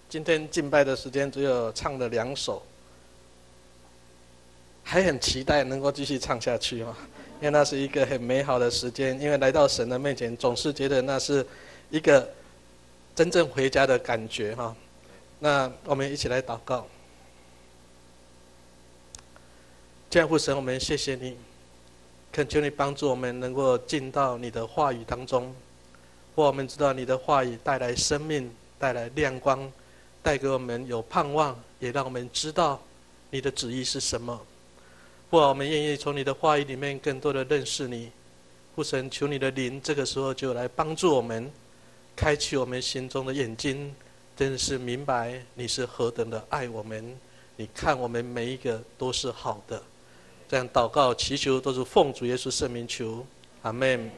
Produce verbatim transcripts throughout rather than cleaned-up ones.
今天敬拜的时间只有唱了两首，还很期待能够继续唱下去哦，因为那是一个很美好的时间。因为来到神的面前，总是觉得那是一个真正回家的感觉哈。那我们一起来祷告。天父神，我们谢谢你，恳求你帮助我们能够进到你的话语当中。或我们知道你的话语带来生命，带来亮光，带给我们有盼望，也让我们知道你的旨意是什么。父啊，我们愿意从你的话语里面更多的认识你。父神，求你的灵这个时候就来帮助我们，开启我们心中的眼睛，真的是明白你是何等的爱我们，你看我们每一个都是好的。这样祷告祈求都是奉主耶稣圣名求，阿们。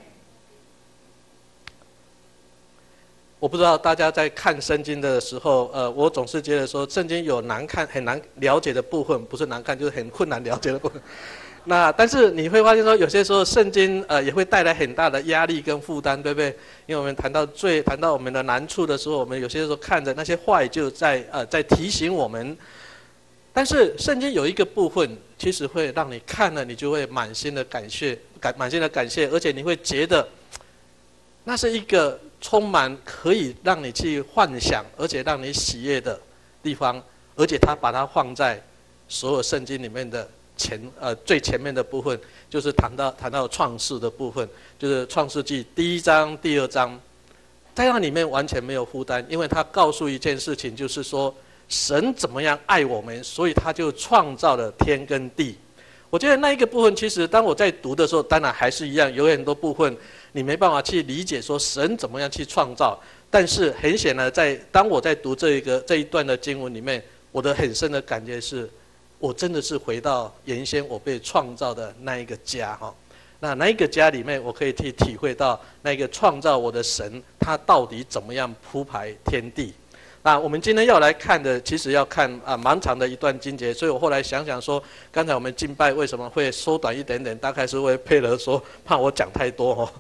我不知道大家在看圣经的时候，呃，我总是觉得说圣经有难看、很难了解的部分，不是难看，就是很困难了解的部分。那但是你会发现说，有些时候圣经呃也会带来很大的压力跟负担，对不对？因为我们谈到罪、谈到我们的难处的时候，我们有些时候看着那些话语就在呃在提醒我们。但是圣经有一个部分，其实会让你看了，你就会满心的感谢，感满心的感谢，而且你会觉得那是一个充满可以让你去幻想，而且让你喜悦的地方，而且他把它放在所有圣经里面的前呃最前面的部分，就是谈到谈到创世的部分，就是创世纪第一章、第二章，在那里面完全没有负担，因为他告诉一件事情，就是说神怎么样爱我们，所以他就创造了天跟地。我觉得那一个部分，其实当我在读的时候，当然还是一样，有很多部分你没办法去理解说神怎么样去创造。但是很显然，在当我在读这一个这一段的经文里面，我的很深的感觉是，我真的是回到原先我被创造的那一个家哈。那那一个家里面，我可以去体会到那个创造我的神，他到底怎么样铺排天地。那我们今天要来看的，其实要看啊蛮长的一段经节，所以我后来想想说，刚才我们敬拜为什么会缩短一点点，大概是为配合说怕我讲太多哦。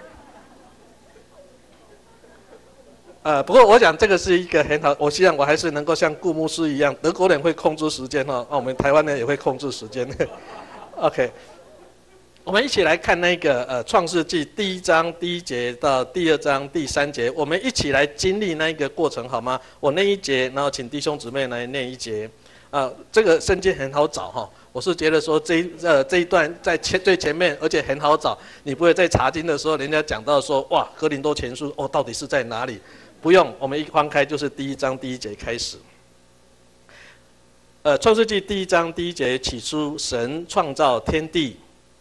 呃，不过我想这个是一个很好，我希望我还是能够像顾牧师一样，德国人会控制时间哦，那我们台湾人也会控制时间。OK。我们一起来看那个呃《创世纪》第一章第一节到第二章第三节，我们一起来经历那一个过程好吗？我念一节，然后请弟兄姊妹来念一节。啊、呃，这个圣经很好找哈，我是觉得说这一呃这一段在前最前面，而且很好找，你不会在查经的时候人家讲到说哇哥林多前书哦到底是在哪里？不用，我们一翻开就是第一章第一节开始。呃，《创世纪》第一章第一节，起初神创造天地。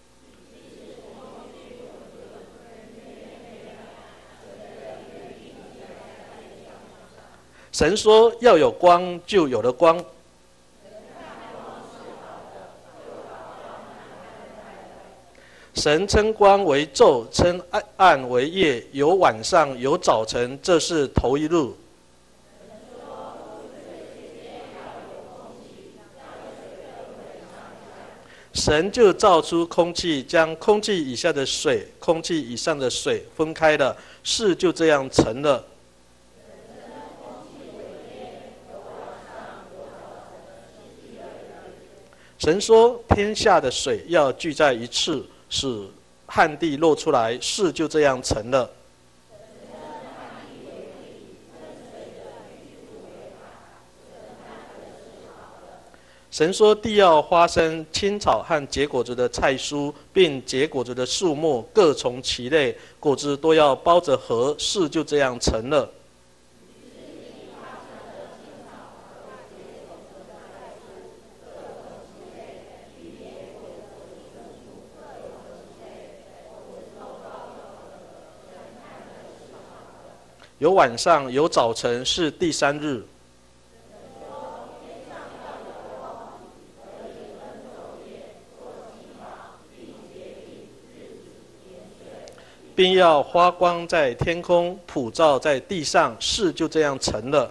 神说要有光，就有了光。神称光为昼，称暗为夜，有晚上，有早晨，这是头一日。神就造出空气，将空气以下的水、空气以上的水分开了，事就这样成了。神说天下的水要聚在一处，使旱地露出来，事就这样成了。神说地要发生青草和结果子的菜蔬，并结果子的树木各从其类，果子都要包着核，事就这样成了。有晚上，有早晨，是第三日。并要发光在天空，普照在地上，事就这样成了。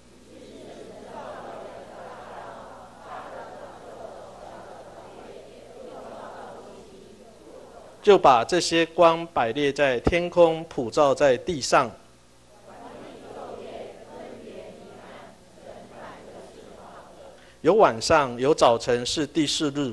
就把这些光摆列在天空，普照在地上。 有晚上，有早晨，是第四日。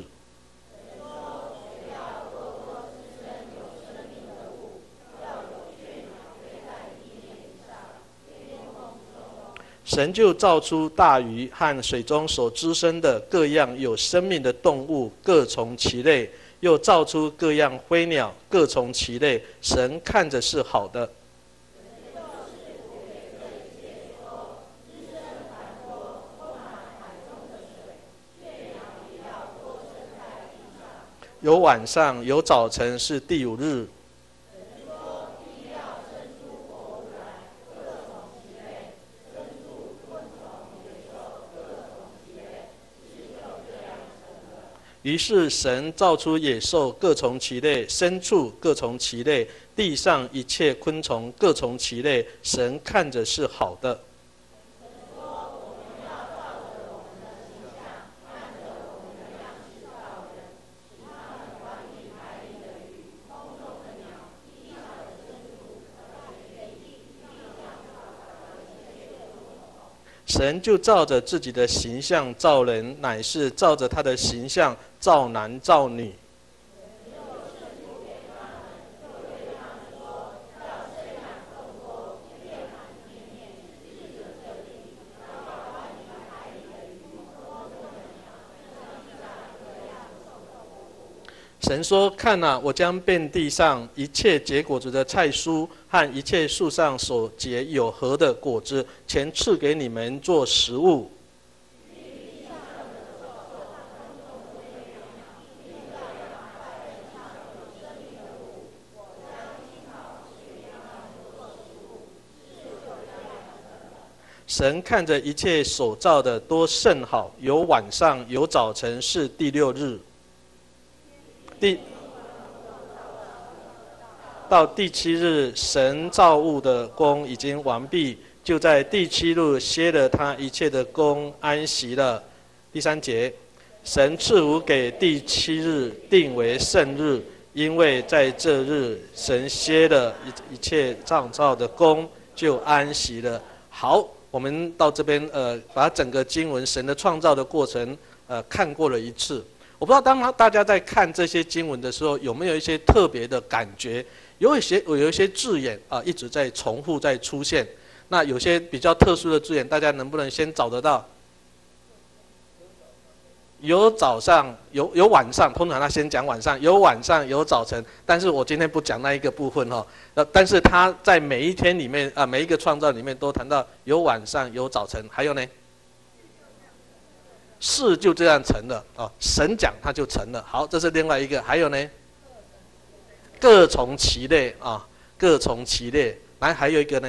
神就造出大鱼和水中所滋生的各样有生命的动物，各从其类；又造出各样飞鸟，各从其类。神看着是好的。有晚上，有早晨，是第五日。于是神造出野兽，各从其类；牲畜各从其类；地上一切昆虫各从其类。神看着是好的。神就照着自己的形象造人，乃是照着他的形象造男造女。神说：“看啊，我将遍地上一切结果子的菜蔬和一切树上所结有核的果子，全赐给你们做食物。”神看着一切所造的都甚好，有晚上，有早晨，是第六日。第到第七日，神造物的工已经完毕，就在第七日歇了他一切的工，安息了。第三节，神赐福给第七日，定为圣日，因为在这日，神歇了一一切创造的工，就安息了。好，我们到这边，呃，把整个经文神的创造的过程，呃，看过了一次。我不知道当大家在看这些经文的时候，有没有一些特别的感觉？有一些有一些字眼啊、呃，一直在重复在出现。那有些比较特殊的字眼，大家能不能先找得到？有早上，有有晚上，通常他先讲晚上，有晚上，有早晨。但是我今天不讲那一个部分哈、哦，呃，但是他在每一天里面啊、呃，每一个创造里面都谈到有晚上，有早晨，还有呢？事就这样成了啊、哦，神讲它就成了。好，这是另外一个。还有呢，各从其类啊、哦，各从其类。来，还有一个呢，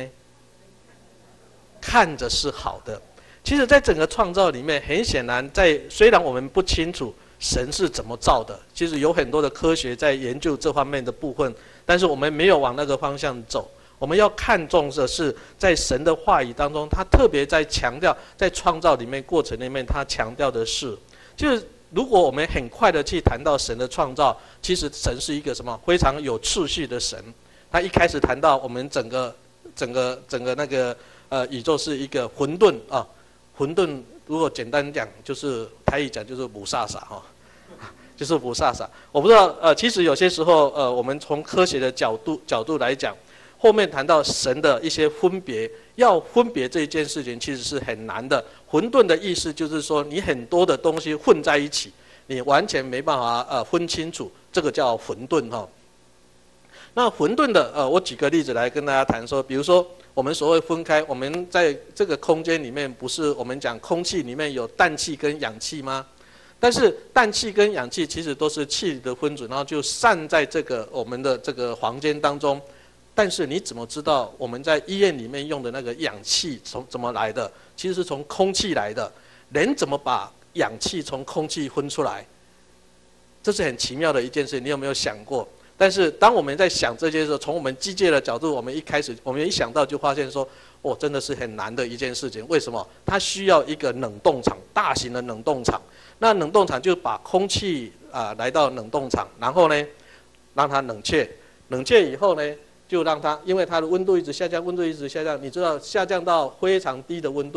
看着是好的。其实，在整个创造里面，很显然在，在虽然我们不清楚神是怎么造的，其实有很多的科学在研究这方面的部分，但是我们没有往那个方向走。我们要看重的是，在神的话语当中，他特别在强调，在创造里面过程里面，他强调的是，就是如果我们很快的去谈到神的创造，其实神是一个什么非常有次序的神。他一开始谈到我们整个、整个、整个那个呃宇宙是一个混沌啊，混沌如果简单讲，就是台语讲就是母萨萨哈。就是母萨萨。我不知道，呃，其实有些时候，呃，我们从科学的角度角度来讲。后面谈到神的一些分别，要分别这一件事情其实是很难的。混沌的意思就是说，你很多的东西混在一起，你完全没办法呃分清楚，这个叫混沌哈。那混沌的呃，我举个例子来跟大家谈说，比如说我们所谓分开，我们在这个空间里面，不是我们讲空气里面有氮气跟氧气吗？但是氮气跟氧气其实都是气的分子，然后就散在这个我们的这个房间当中。但是你怎么知道我们在医院里面用的那个氧气从怎么来的？其实是从空气来的。人怎么把氧气从空气分出来？这是很奇妙的一件事，你有没有想过？但是当我们在想这些时候，从我们机械的角度，我们一开始我们一想到就发现说，哦，真的是很难的一件事情。为什么？它需要一个冷冻厂，大型的冷冻厂。那冷冻厂就把空气啊、呃、来到冷冻厂，然后呢，让它冷却，冷却以后呢。就让它，因为它的温度一直下降，温度一直下降，你知道下降到非常低的温度，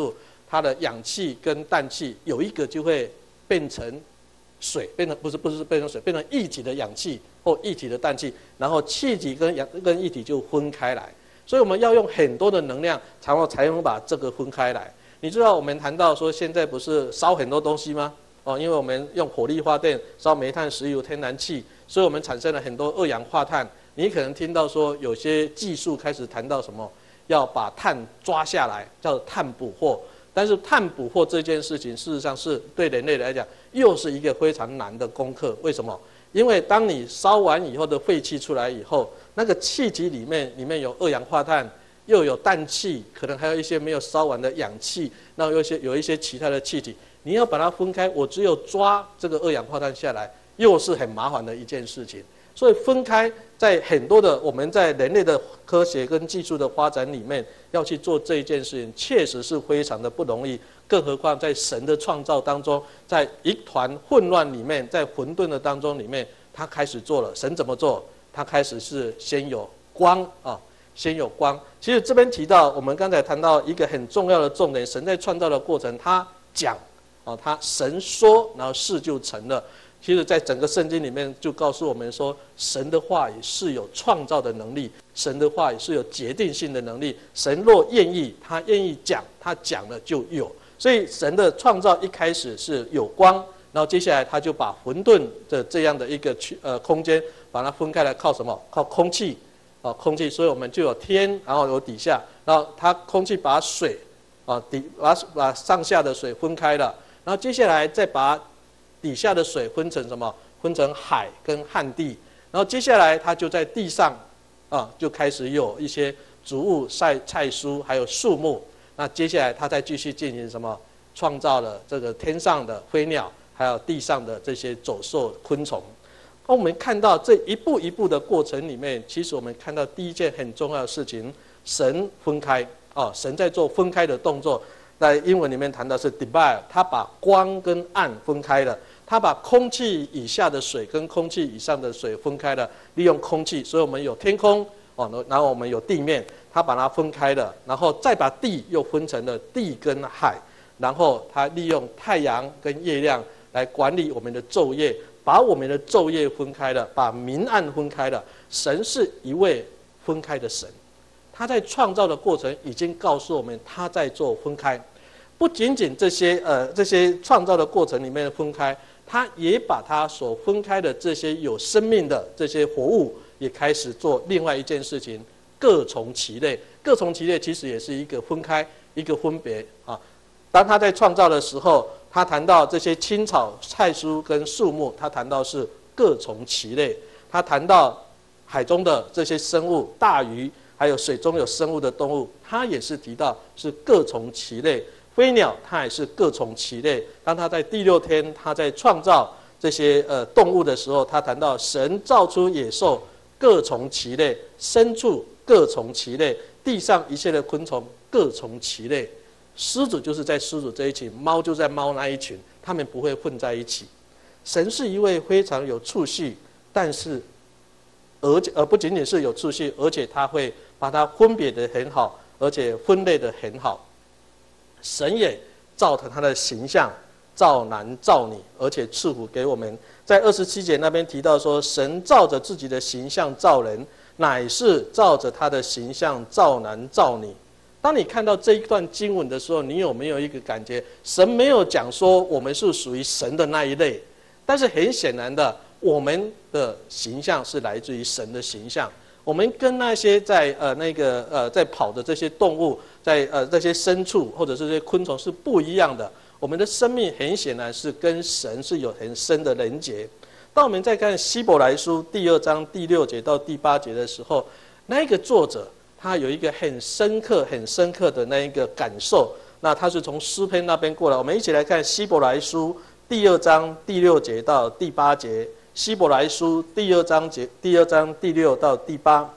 它的氧气跟氮气有一个就会变成水，变成不是不是变成水，变成液体的氧气或液体的氮气，然后气体跟氧跟液体就分开来。所以我们要用很多的能量，才能才能把这个分开来。你知道我们谈到说现在不是烧很多东西吗？哦，因为我们用火力发电烧煤炭、石油、天然气，所以我们产生了很多二氧化碳。你可能听到说有些技术开始谈到什么，要把碳抓下来，叫碳捕获。但是碳捕获这件事情，事实上是对人类来讲，又是一个非常难的功课。为什么？因为当你烧完以后的废气出来以后，那个气体里面里面有二氧化碳，又有氮气，可能还有一些没有烧完的氧气，那有一些有一些其他的气体，你要把它分开，我只有抓这个二氧化碳下来，又是很麻烦的一件事情。所以分开，在很多的我们在人类的科学跟技术的发展里面，要去做这一件事情，确实是非常的不容易。更何况在神的创造当中，在一团混乱里面，在混沌的当中里面，他开始做了。神怎么做？他开始是先有光啊，先有光。其实这边提到，我们刚才谈到一个很重要的重点，神在创造的过程，他讲啊，他神说，然后事就成了。其实，在整个圣经里面就告诉我们说，神的话语是有创造的能力，神的话语是有决定性的能力。神若愿意，他愿意讲，他讲了就有。所以，神的创造一开始是有光，然后接下来他就把混沌的这样的一个区呃空间，把它分开来，靠什么？靠空气啊，空气。所以我们就有天，然后有底下，然后它空气把水啊底把把上下的水分开了，然后接下来再把底下的水分成什么？分成海跟旱地。然后接下来，它就在地上，啊，就开始有一些植物、菜菜蔬，还有树木。那接下来，它再继续进行什么？创造了这个天上的飞鸟，还有地上的这些走兽、昆虫。那我们看到这一步一步的过程里面，其实我们看到第一件很重要的事情，神分开啊，神在做分开的动作。在英文里面谈到是 divide， 他把光跟暗分开了，他把空气以下的水跟空气以上的水分开了，利用空气，所以我们有天空哦，然后我们有地面，他把它分开了，然后再把地又分成了地跟海，然后他利用太阳跟月亮来管理我们的昼夜，把我们的昼夜分开了，把明暗分开了。神是一位分开的神。他在创造的过程已经告诉我们，他在做分开，不仅仅这些呃这些创造的过程里面的分开，他也把他所分开的这些有生命的这些活物，也开始做另外一件事情，各从其类。各从其类其实也是一个分开，一个分别啊。当他在创造的时候，他谈到这些青草、菜蔬跟树木，他谈到是各从其类。他谈到海中的这些生物，大鱼。还有水中有生物的动物，它也是提到是各从其类。飞鸟它也是各从其类。当它在第六天，它在创造这些呃动物的时候，他谈到神造出野兽各从其类，牲畜各从其类，地上一切的昆虫各从其类。狮子就是在狮子这一群，猫就在猫那一群，它们不会混在一起。神是一位非常有次序，但是而且而不仅仅是有次序，而且他会把它分别得很好，而且分类得很好。神也照着他的形象造男造女，而且赐福给我们。在二十七节那边提到说，神照着自己的形象造人，乃是照着他的形象造男造女。当你看到这一段经文的时候，你有没有一个感觉？神没有讲说我们是属于神的那一类，但是很显然的，我们的形象是来自于神的形象。我们跟那些在呃那个呃在跑的这些动物，在呃这些牲畜或者是这些昆虫是不一样的。我们的生命很显然是跟神是有很深的连结。当我们在看希伯来书第二章第六节到第八节的时候，那个作者他有一个很深刻、很深刻的那一个感受。那他是从诗篇那边过来，我们一起来看希伯来书第二章第六节到第八节。希伯来书第二章节，第二章第六到第八。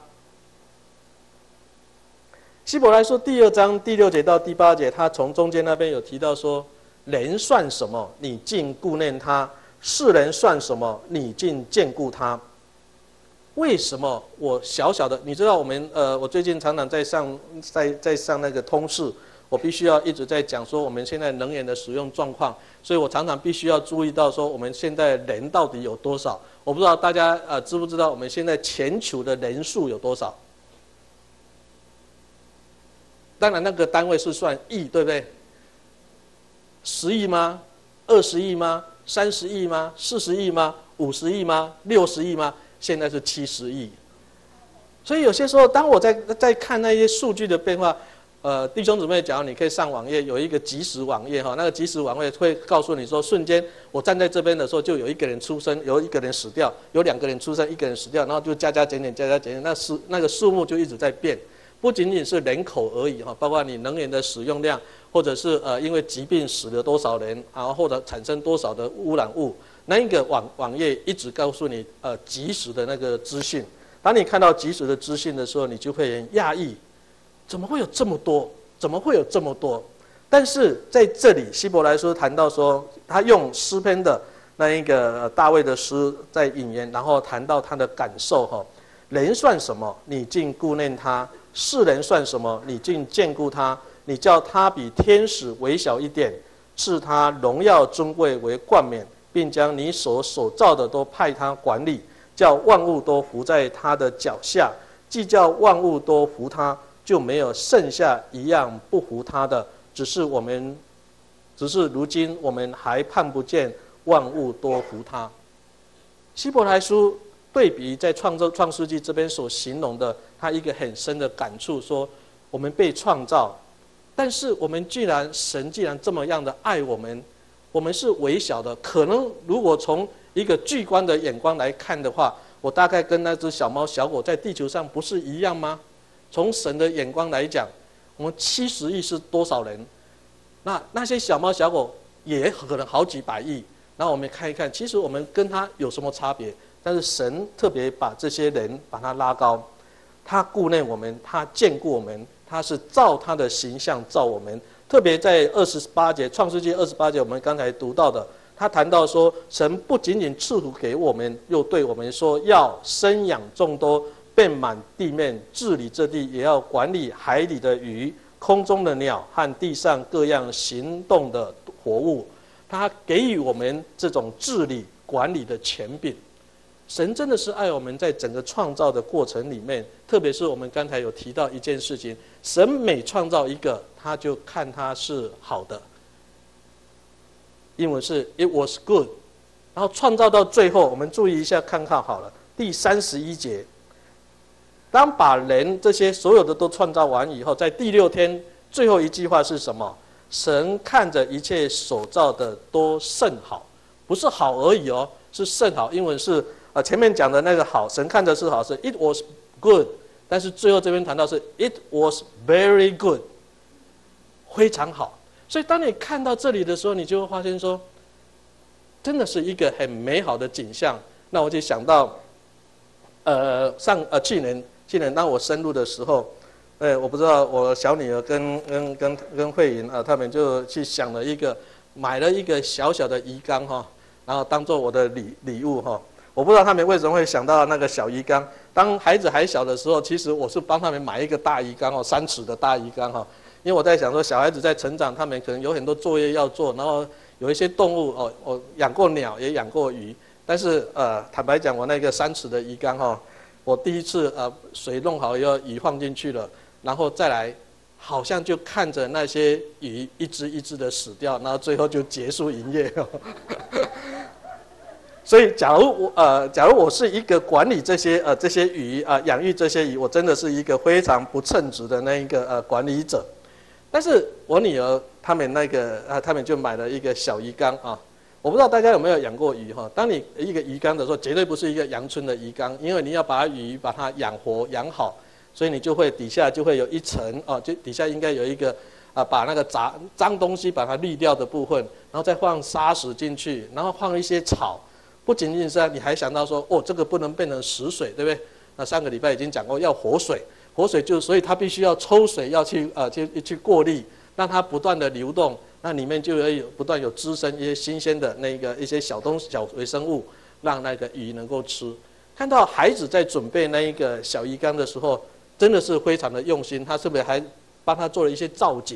希伯来书第二章第六节到第八节，他从中间那边有提到说：人算什么，你竟顾念他；世人算什么，你竟眷顾他。为什么我小小的？你知道我们呃，我最近常常在上在在上那个通识，我我必须要一直在讲说我们现在能源的使用状况，所以我常常必须要注意到说我们现在人到底有多少。我不知道大家呃知不知道我们现在全球的人数有多少？当然那个单位是算亿，对不对？十亿吗？二十亿吗？三十亿吗？四十亿吗？五十亿吗？六十亿吗？现在是七十亿。所以有些时候，当我在在看那些数据的变化，呃，弟兄姊妹，假如你可以上网页，有一个即时网页哈，那个即时网页会告诉你说，瞬间我站在这边的时候，就有一个人出生，有一个人死掉，有两个人出生，一个人死掉，然后就加加减减，加加减减，那数那个数目就一直在变，不仅仅是人口而已哈，包括你能源的使用量，或者是呃因为疾病死了多少人，然后或者产生多少的污染物，那一个网网页一直告诉你呃即时的那个资讯。当你看到即时的资讯的时候，你就会很讶异。怎么会有这么多？怎么会有这么多？但是在这里，希伯来书谈到说，他用诗篇的那一个大卫的诗在引言，然后谈到他的感受哈。人算什么？你竟顾念他；世人算什么？你竟眷顾他？你叫他比天使微小一点，赐他荣耀尊贵为冠冕，并将你所所造的都派他管理，叫万物都服在他的脚下。既叫万物都服他，就没有剩下一样不服他的，只是我们，只是如今我们还看不见万物都服他。希伯来书对比在创造创世纪这边所形容的，他一个很深的感触，说我们被创造，但是我们既然神既然这么样的爱我们，我们是微小的，可能如果从一个巨观的眼光来看的话，我大概跟那只小猫小狗在地球上不是一样吗？从神的眼光来讲，我们七十亿是多少人？那那些小猫小狗也可能好几百亿。然后我们看一看，其实我们跟他有什么差别？但是神特别把这些人把他拉高，他顾念我们，他眷顾我们，他是照他的形象造我们。特别在二十八节，创世纪二十八节，我们刚才读到的，他谈到说，神不仅仅赐福给我们，又对我们说要生养众多，遍满地面，治理这地，也要管理海里的鱼、空中的鸟和地上各样行动的活物。他给予我们这种治理管理的权柄。神真的是爱我们，在整个创造的过程里面，特别是我们刚才有提到一件事情，神每创造一个，他就看他是好的。英文是 It was good， 然后创造到最后，我们注意一下看看好了，第三十一节，当把人这些所有的都创造完以后，在第六天最后一句话是什么？神看着一切所造的都甚好，不是好而已哦，是甚好。英文是呃前面讲的那个好，神看着是好，是 It was good， 但是最后这边谈到是 It was very good， 非常好。所以当你看到这里的时候，你就会发现说，真的是一个很美好的景象。那我就想到，呃上呃去年去年当我生日的时候。哎，我不知道，我小女儿跟跟跟跟慧莹啊，他们就去想了一个，买了一个小小的鱼缸哈，然后当做我的礼礼物哈。我不知道他们为什么会想到那个小鱼缸。当孩子还小的时候，其实我是帮他们买一个大鱼缸哦，三尺的大鱼缸哈。因为我在想说，小孩子在成长，他们可能有很多作业要做，然后有一些动物哦，我养过鸟，也养过鱼，但是呃，坦白讲，我那个三尺的鱼缸哈，我第一次呃水弄好以后，鱼放进去了。然后再来，好像就看着那些鱼一只一只的死掉，然后最后就结束营业。所以，假如我呃，假如我是一个管理这些呃这些鱼啊、呃，养育这些鱼，我真的是一个非常不称职的那一个呃管理者。但是我女儿他们那个啊，他们就买了一个小鱼缸啊。我不知道大家有没有养过鱼哈？当你一个鱼缸的时候，绝对不是一个阳春的鱼缸，因为你要把鱼把它养活养好。所以你就会底下就会有一层哦，就底下应该有一个啊，把那个杂脏东西把它滤掉的部分，然后再放沙石进去，然后放一些草。不仅仅是你还想到说，哦，这个不能变成死水，对不对？那上个礼拜已经讲过要活水，活水就所以它必须要抽水，要去呃去去过滤，让它不断的流动，那里面就会有不断有滋生一些新鲜的那个一些小东西小微生物，让那个鱼能够吃。看到孩子在准备那一个小鱼缸的时候。真的是非常的用心，他是不是还帮他做了一些造景？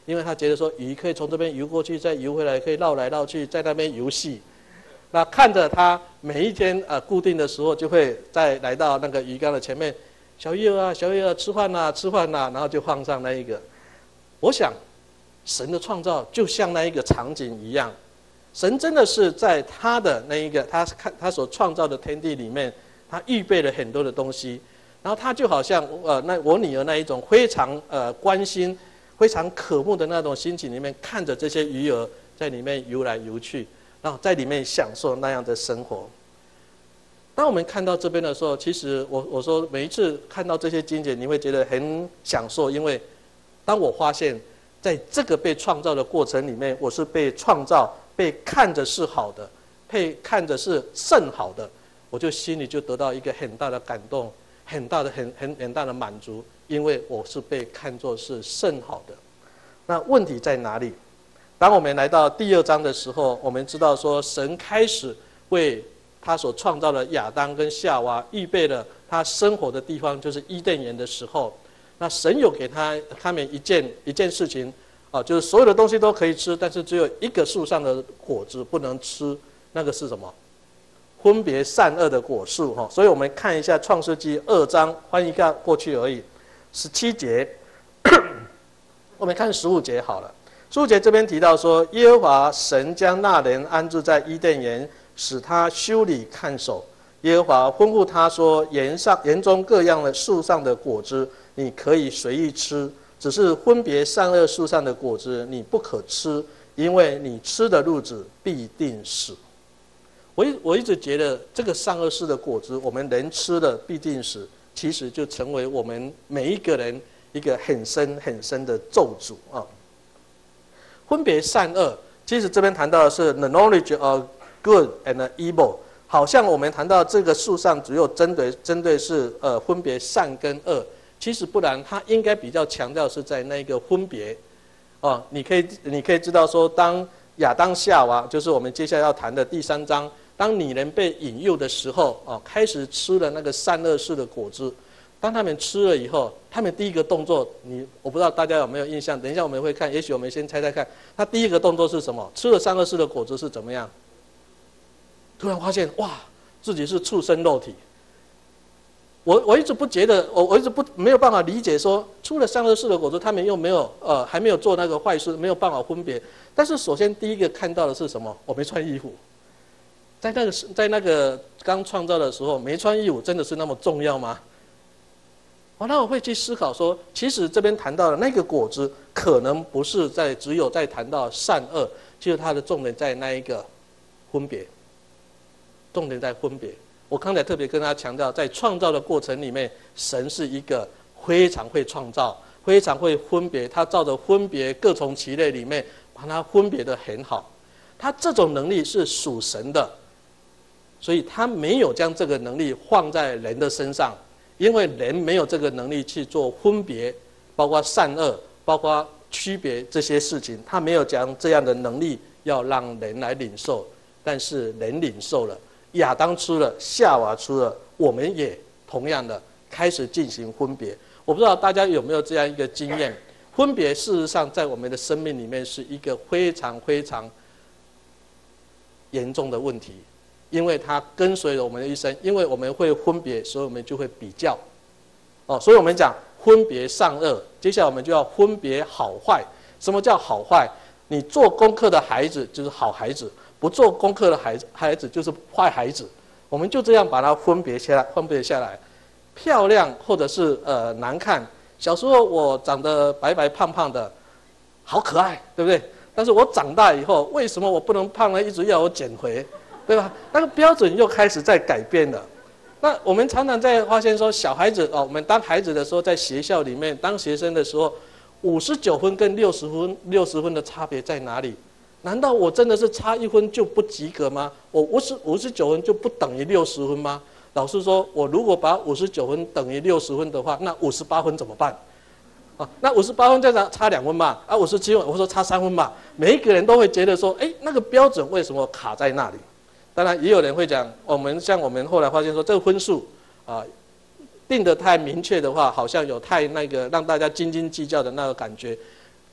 因为他觉得说鱼可以从这边游过去，再游回来，可以绕来绕去，在那边游戏。那看着他每一天呃固定的时候，就会再来到那个鱼缸的前面，小鱼儿啊，小鱼儿吃饭呐、啊，吃饭呐、啊，然后就放上那一个。我想，神的创造就像那一个场景一样，神真的是在他的那一个他看他所创造的天地里面，他预备了很多的东西，然后他就好像呃那我女儿那一种非常呃关心。非常渴慕的那种心情里面，看着这些鱼儿在里面游来游去，然后在里面享受那样的生活。当我们看到这边的时候，其实我我说每一次看到这些经节，你会觉得很享受，因为当我发现，在这个被创造的过程里面，我是被创造、被看着是好的，被看着是甚好的，我就心里就得到一个很大的感动，很大的很很很大的满足。因为我是被看作是甚好的，那问题在哪里？当我们来到第二章的时候，我们知道说神开始为他所创造的亚当跟夏娃预备了他生活的地方，就是伊甸园的时候，那神有给他他们一件一件事情啊，就是所有的东西都可以吃，但是只有一个树上的果子不能吃，那个是什么？分别善恶的果树哈。所以我们看一下创世纪二章，翻一下过去而已。十七节，我们看十五节好了。十五节这边提到说，耶和华神将那人安置在伊甸园，使他修理看守。耶和华吩咐他说：园上园中各样的树上的果子，你可以随意吃，只是分别善恶树上的果子，你不可吃，因为你吃的日子必定死。我一我一直觉得这个善恶树的果子，我们人吃的必定死。其实就成为我们每一个人一个很深很深的咒诅啊！分别善恶，其实这边谈到的是 the knowledge of good and evil， 好像我们谈到这个树上只有针对针对是呃分别善跟恶，其实不然，它应该比较强调是在那个分别哦。你可以你可以知道说，当亚当夏娃，就是我们接下来要谈的第三章。当女人被引诱的时候，哦，开始吃了那个善恶树的果子。当他们吃了以后，他们第一个动作，你我不知道大家有没有印象？等一下我们会看，也许我们先猜猜看，他第一个动作是什么？吃了善恶树的果子是怎么样？突然发现，哇，自己是畜生肉体。我我一直不觉得，我我一直不没有办法理解说，出了善恶树的果子，他们又没有呃还没有做那个坏事，没有办法分别。但是首先第一个看到的是什么？我没穿衣服。在那个在那个刚创造的时候，没穿衣服真的是那么重要吗？哦，那我会去思考说，其实这边谈到的那个果子，可能不是在只有在谈到善恶，其实它的重点在那一个分别，重点在分别。我刚才特别跟大家强调，在创造的过程里面，神是一个非常会创造、非常会分别，他照着分别各从其类里面，把它分别得很好。他这种能力是属神的。所以他没有将这个能力放在人的身上，因为人没有这个能力去做分别，包括善恶，包括区别这些事情，他没有将这样的能力要让人来领受。但是人领受了，亚当吃了，夏娃吃了，我们也同样的开始进行分别。我不知道大家有没有这样一个经验，分别事实上在我们的生命里面是一个非常非常严重的问题。因为它跟随了我们的一生，因为我们会分别，所以我们就会比较，哦，所以我们讲分别善恶。接下来我们就要分别好坏。什么叫好坏？你做功课的孩子就是好孩子，不做功课的孩子孩子就是坏孩子。我们就这样把它分别下来，分别下来。漂亮或者是呃难看，小时候我长得白白胖胖的，好可爱，对不对？但是我长大以后，为什么我不能胖呢？一直要我减肥？对吧？那个标准又开始在改变了。那我们常常在发现说，小孩子哦，我们当孩子的时候，在学校里面当学生的时候，五十九分跟六十分，六十分的差别在哪里？难道我真的是差一分就不及格吗？我五十五十九分就不等于六十分吗？老师说，我如果把五十九分等于六十分的话，那五十八分怎么办？啊，那五十八分再差差两分嘛？啊，五十七分，我说差三分嘛。每一个人都会觉得说，哎，那个标准为什么卡在那里？当然，也有人会讲，我们像我们后来发现说，这个分数啊定得太明确的话，好像有太那个让大家斤斤计较的那个感觉。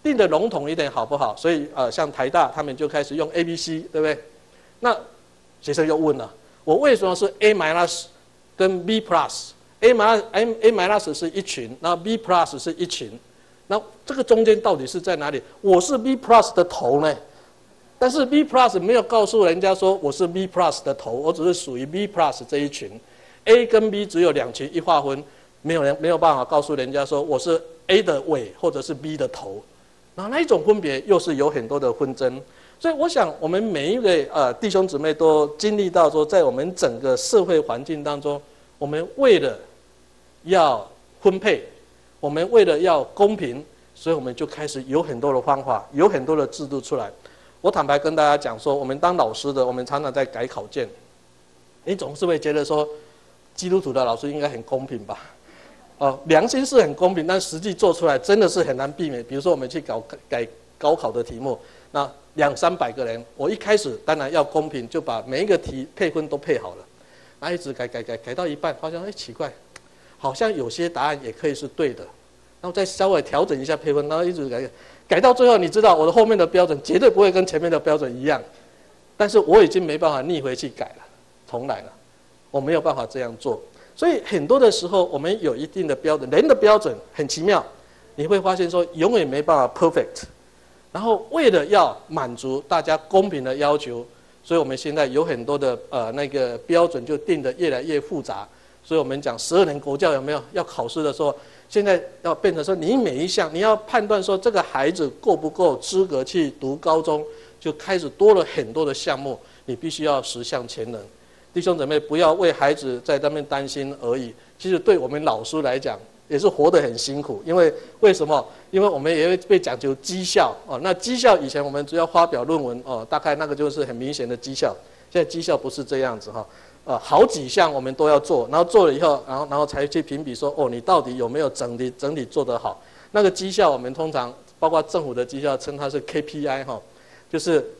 定的笼统一点好不好？所以呃，像台大他们就开始用 A、B、C， 对不对？那学生又问了，我为什么是 A minus 跟 B plus？A minus A minus 是一群，然后 B plus 是一群，那这个中间到底是在哪里？我是 B plus 的头呢，但是 B plus 没有告诉人家说我是 B plus 的头，我只是属于 B plus 这一群。A 跟 B 只有两群一划分，没有人没有办法告诉人家说我是 A 的尾或者是 B 的头。那那一种分别又是有很多的纷争，所以我想我们每一位呃弟兄姊妹都经历到说，在我们整个社会环境当中，我们为了要分配，我们为了要公平，所以我们就开始有很多的方法，有很多的制度出来。我坦白跟大家讲说，我们当老师的，我们常常在改考卷，你总是会觉得说，基督徒的老师应该很公平吧？哦，良心是很公平，但实际做出来真的是很难避免。比如说，我们去搞改高考的题目，那两三百个人，我一开始当然要公平，就把每一个题配分都配好了，那一直改改改改到一半，发现哎奇怪，好像有些答案也可以是对的，然后再稍微调整一下配分，然后一直改改，改到最后，你知道我的后面的标准绝对不会跟前面的标准一样，但是我已经没办法逆回去改了，重来了，我没有办法这样做。所以很多的时候，我们有一定的标准，人的标准很奇妙，你会发现说永远没办法 perfect。然后为了要满足大家公平的要求，所以我们现在有很多的呃那个标准就定得越来越复杂。所以我们讲十二年国教有没有要考试的时候，现在要变成说你每一项你要判断说这个孩子够不够资格去读高中，就开始多了很多的项目，你必须要十项全能。弟兄姊妹，不要为孩子在那边担心而已。其实对我们老师来讲，也是活得很辛苦。因为为什么？因为我们也会被讲究绩效哦。那绩效以前我们只要发表论文哦，大概那个就是很明显的绩效。现在绩效不是这样子哈，呃，好几项我们都要做，然后做了以后，然后然后才去评比说，哦，你到底有没有整体整体做得好？那个绩效我们通常包括政府的绩效称它是 K P I 哈，就是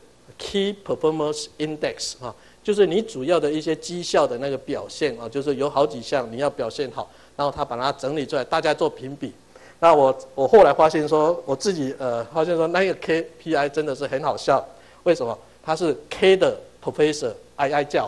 Key Performance Index 哈。就是你主要的一些绩效的那个表现啊，就是有好几项你要表现好，然后他把它整理出来，大家做评比。那我我后来发现说，我自己呃发现说那个 K P I 真的是很好笑，为什么？它是 K 的 Professor 哀哀叫，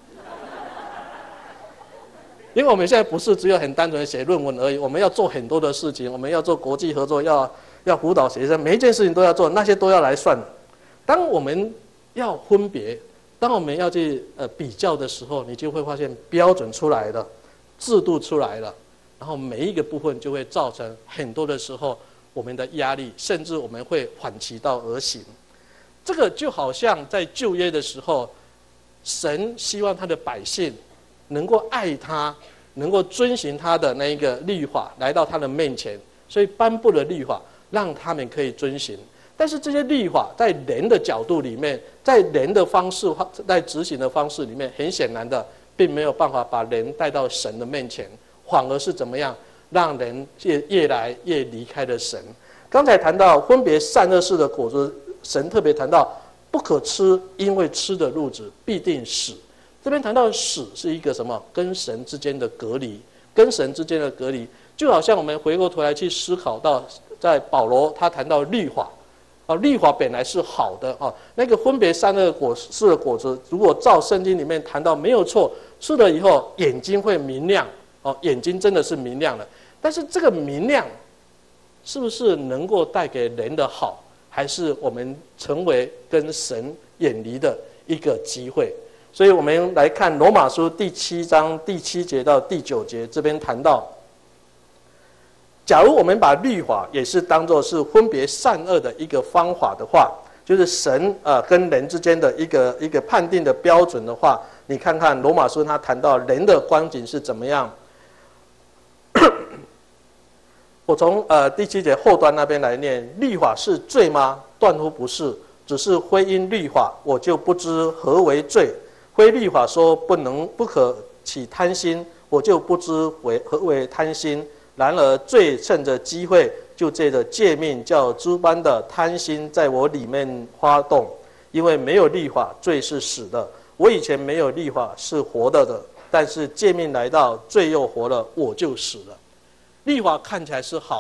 因为我们现在不是只有很单纯的写论文而已，我们要做很多的事情，我们要做国际合作，要要辅导学生，每一件事情都要做，那些都要来算。当我们要分别。当我们要去呃比较的时候，你就会发现标准出来了，制度出来了，然后每一个部分就会造成很多的时候我们的压力，甚至我们会反其道而行。这个就好像在旧约的时候，神希望他的百姓能够爱他，能够遵循他的那一个律法，来到他的面前，所以颁布了律法，让他们可以遵循。但是这些律法在人的角度里面，在人的方式，在执行的方式里面，很显然的，并没有办法把人带到神的面前，反而是怎么样，让人越越来越离开了神。刚才谈到分别善恶树的果子，神特别谈到不可吃，因为吃的日子必定死。这边谈到死是一个什么？跟神之间的隔离，跟神之间的隔离，就好像我们回过头来去思考到，在保罗他谈到律法。啊，律法本来是好的啊，那个分别善恶果树的果子，如果照圣经里面谈到没有错，吃了以后眼睛会明亮哦，眼睛真的是明亮了。但是这个明亮，是不是能够带给人的好，还是我们成为跟神远离的一个机会？所以我们来看罗马书第七章第七节到第九节，这边谈到。假如我们把律法也是当作是分别善恶的一个方法的话，就是神呃跟人之间的一个一个判定的标准的话，你看看罗马书他谈到人的光景是怎么样。我从呃第七节后端那边来念，律法是罪吗？断乎不是，只是非因律法，我就不知何为罪；非律法说不能不可起贪心，我就不知为何为贪心。然而罪趁着机会，就借着诫命，叫诸般的贪心在我里面发动。因为没有律法，罪是死的。我以前没有律法是活的的，但是诫命来到，罪又活了，我就死了。律法看起来是好，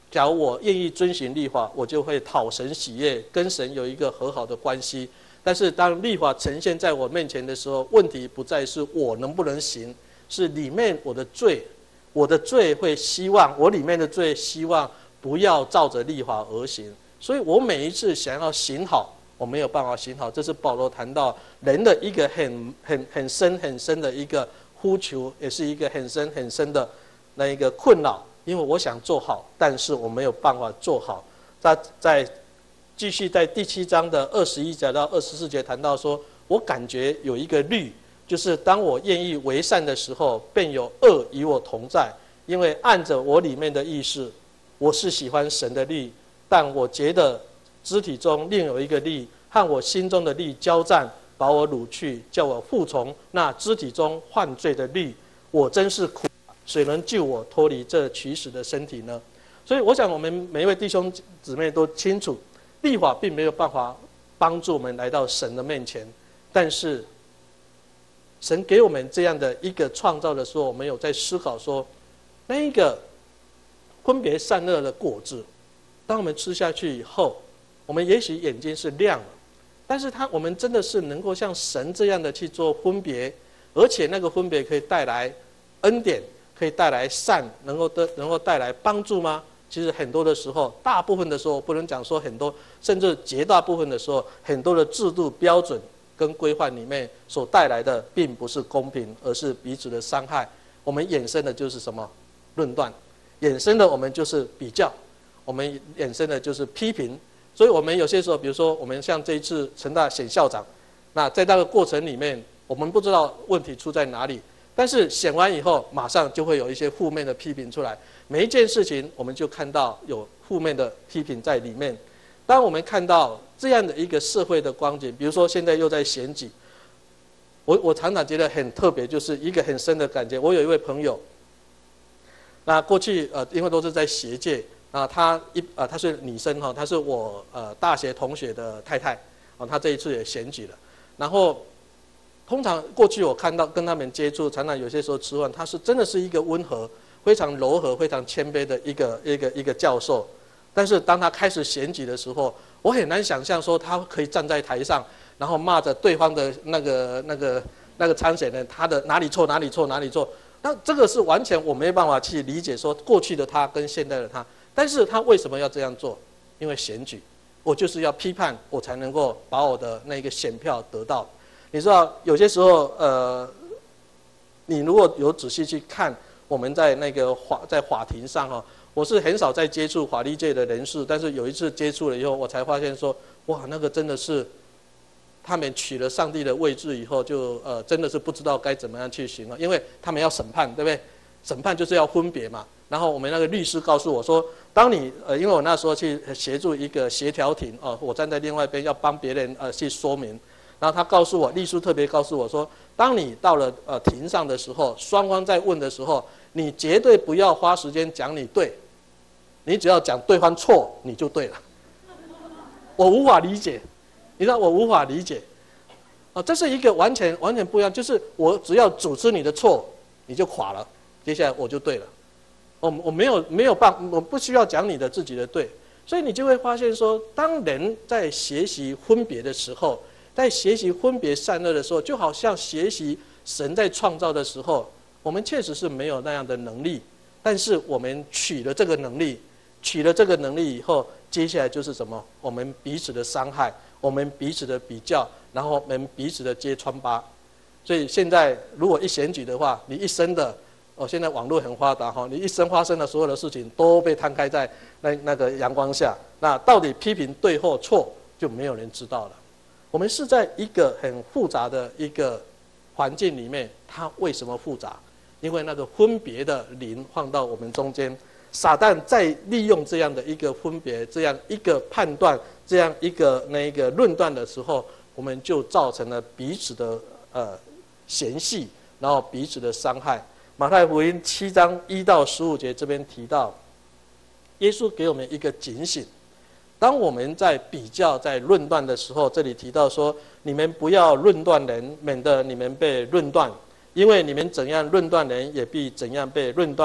假如我愿意遵循律法，我就会讨神喜悦，跟神有一个和好的关系。但是当律法呈现在我面前的时候，问题不再是我能不能行，是里面我的罪，我的罪会希望我里面的罪希望不要照着律法而行，所以我每一次想要行好，我没有办法行好。这是保罗谈到人的一个很很很深很深的一个呼求，也是一个很深很深的那一个困扰。因为我想做好，但是我没有办法做好。在在继续在第七章的二十一节到二十四节谈到说，我感觉有一个律，就是当我愿意为善的时候，便有恶与我同在。因为按着我里面的意识，我是喜欢神的律，但我觉得肢体中另有一个律和我心中的律交战，把我掳去，叫我服从那肢体中犯罪的律。我真是苦。谁能救我脱离这取死的身体呢？所以我想我们每一位弟兄姊妹都清楚，律法并没有办法帮助我们来到神的面前，但是神给我们这样的一个创造的时候，我们有在思考说，那一个分别善恶的果子，当我们吃下去以后，我们也许眼睛是亮了，但是它我们真的是能够像神这样的去做分别，而且那个分别可以带来恩典，可以带来善，能够得能够带来帮助吗？其实很多的时候，大部分的时候，不能讲说很多，甚至绝大部分的时候，很多的制度标准跟规范里面所带来的，并不是公平，而是彼此的伤害。我们衍生的就是什么？论断，衍生的我们就是比较，我们衍生的就是批评。所以我们有些时候，比如说我们像这一次成大选校长，那在那个过程里面，我们不知道问题出在哪里。但是选完以后，马上就会有一些负面的批评出来。每一件事情，我们就看到有负面的批评在里面。当我们看到这样的一个社会的光景，比如说现在又在选举，我我常常觉得很特别，就是一个很深的感觉。我有一位朋友，那过去呃，因为都是在学界，啊，她一呃她是女生哈，她是我呃大学同学的太太，啊，她这一次也选举了，然后。通常过去我看到跟他们接触，常常有些时候吃饭，他是真的是一个温和、非常柔和、非常谦卑的一个一个一个教授。但是当他开始选举的时候，我很难想象说他可以站在台上，然后骂着对方的那个那个那个参选人，他的哪里错哪里错哪里错。那这个是完全我没办法去理解说过去的他跟现在的他。但是他为什么要这样做？因为选举，我就是要批判，我才能够把我的那个选票得到。你知道有些时候，呃，你如果有仔细去看，我们在那个法在法庭上哈，我是很少在接触法律界的人士，但是有一次接触了以后，我才发现说，哇，那个真的是，他们取了上帝的位置以后就，就呃真的是不知道该怎么样去行了，因为他们要审判，对不对？审判就是要分别嘛。然后我们那个律师告诉我说，当你呃，因为我那时候去协助一个协调庭哦、呃，我站在另外一边要帮别人呃去说明。然后他告诉我，律师特别告诉我说，当你到了呃庭上的时候，双方在问的时候，你绝对不要花时间讲你对，你只要讲对方错，你就对了。我无法理解，你知道我无法理解，啊，这是一个完全完全不一样，就是我只要主持你的错，你就垮了，接下来我就对了，我我没有没有办，我不需要讲你的自己的对，所以你就会发现说，当人在学习分别的时候。在学习分别善恶的时候，就好像学习神在创造的时候，我们确实是没有那样的能力，但是我们取了这个能力，取了这个能力以后，接下来就是什么？我们彼此的伤害，我们彼此的比较，然后我们彼此的揭穿疤。所以现在如果一选举的话，你一生的哦，现在网络很发达哈，你一生发生的所有的事情都被摊开在那那个阳光下，那到底批评对或错，就没有人知道了。我们是在一个很复杂的一个环境里面，它为什么复杂？因为那个分别的灵放到我们中间，撒旦在利用这样的一个分别、这样一个判断、这样一个那一个论断的时候，我们就造成了彼此的呃嫌隙，然后彼此的伤害。马太福音七章一到十五节这边提到，耶稣给我们一个警醒。当我们在比较、在论断的时候，这里提到说：你们不要论断人，免得你们被论断。因为你们怎样论断人，也必怎样被论断。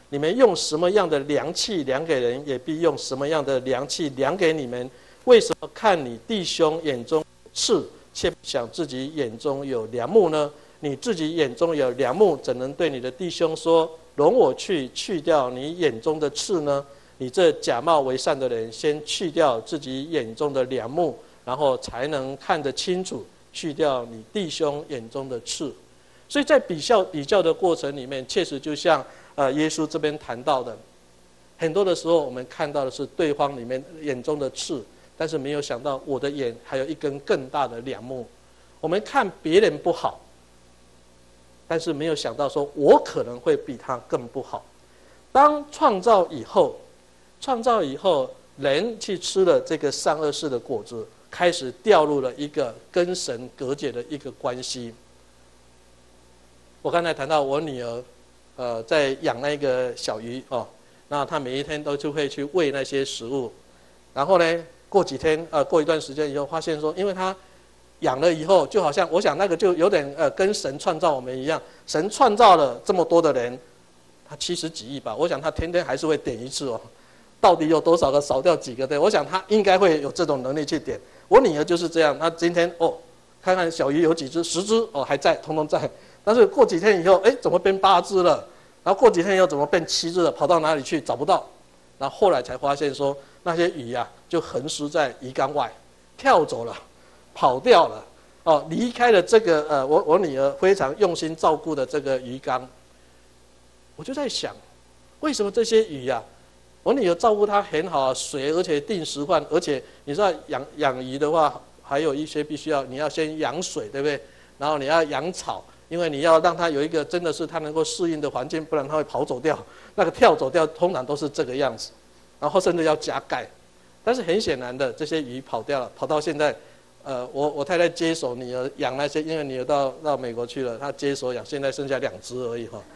你们用什么样的量器量给人，也必用什么样的量器量给你们。为什么看你弟兄眼中刺，却不想自己眼中有梁木呢？你自己眼中有梁木，怎能对你的弟兄说：容我去去掉你眼中的刺呢？你这假冒为善的人，先去掉自己眼中的梁木，然后才能看得清楚，去掉你弟兄眼中的刺。所以在比较比较的过程里面，确实就像呃耶稣这边谈到的，很多的时候我们看到的是对方里面眼中的刺，但是没有想到我的眼还有一根更大的梁木。我们看别人不好，但是没有想到说我可能会比他更不好。当创造以后，创造以后，人去吃了这个善恶树的果子，开始掉入了一个跟神隔绝的一个关系。我刚才谈到我女儿，呃，在养那个小鱼哦，那她每一天都就会去喂那些食物，然后呢，过几天呃，过一段时间以后，发现说，因为她养了以后，就好像我想那个就有点呃，跟神创造我们一样，神创造了这么多的人，他七十几亿吧，我想他天天还是会点一次哦，到底有多少个少掉几个对？我想他应该会有这种能力去点。我女儿就是这样，她今天哦，看看小鱼有几只，十只哦还在，通通在。但是过几天以后，哎，怎么变八只了？然后过几天以后怎么变七只了？跑到哪里去？找不到。然后后来才发现说，那些鱼啊，就横尸在鱼缸外，跳走了，跑掉了，哦，离开了这个呃，我我女儿非常用心照顾的这个鱼缸。我就在想，为什么这些鱼啊，我女儿照顾它很好啊，水而且定时换，而且你知道养养鱼的话，还有一些必须要你要先养水，对不对？然后你要养草。因为你要让它有一个真的是它能够适应的环境，不然它会跑走掉。那个跳走掉，通常都是这个样子，然后甚至要加盖。但是很显然的，这些鱼跑掉了，跑到现在，呃，我我太太接手女儿养那些，因为女儿到到美国去了，她接手养，现在剩下两只而已哈。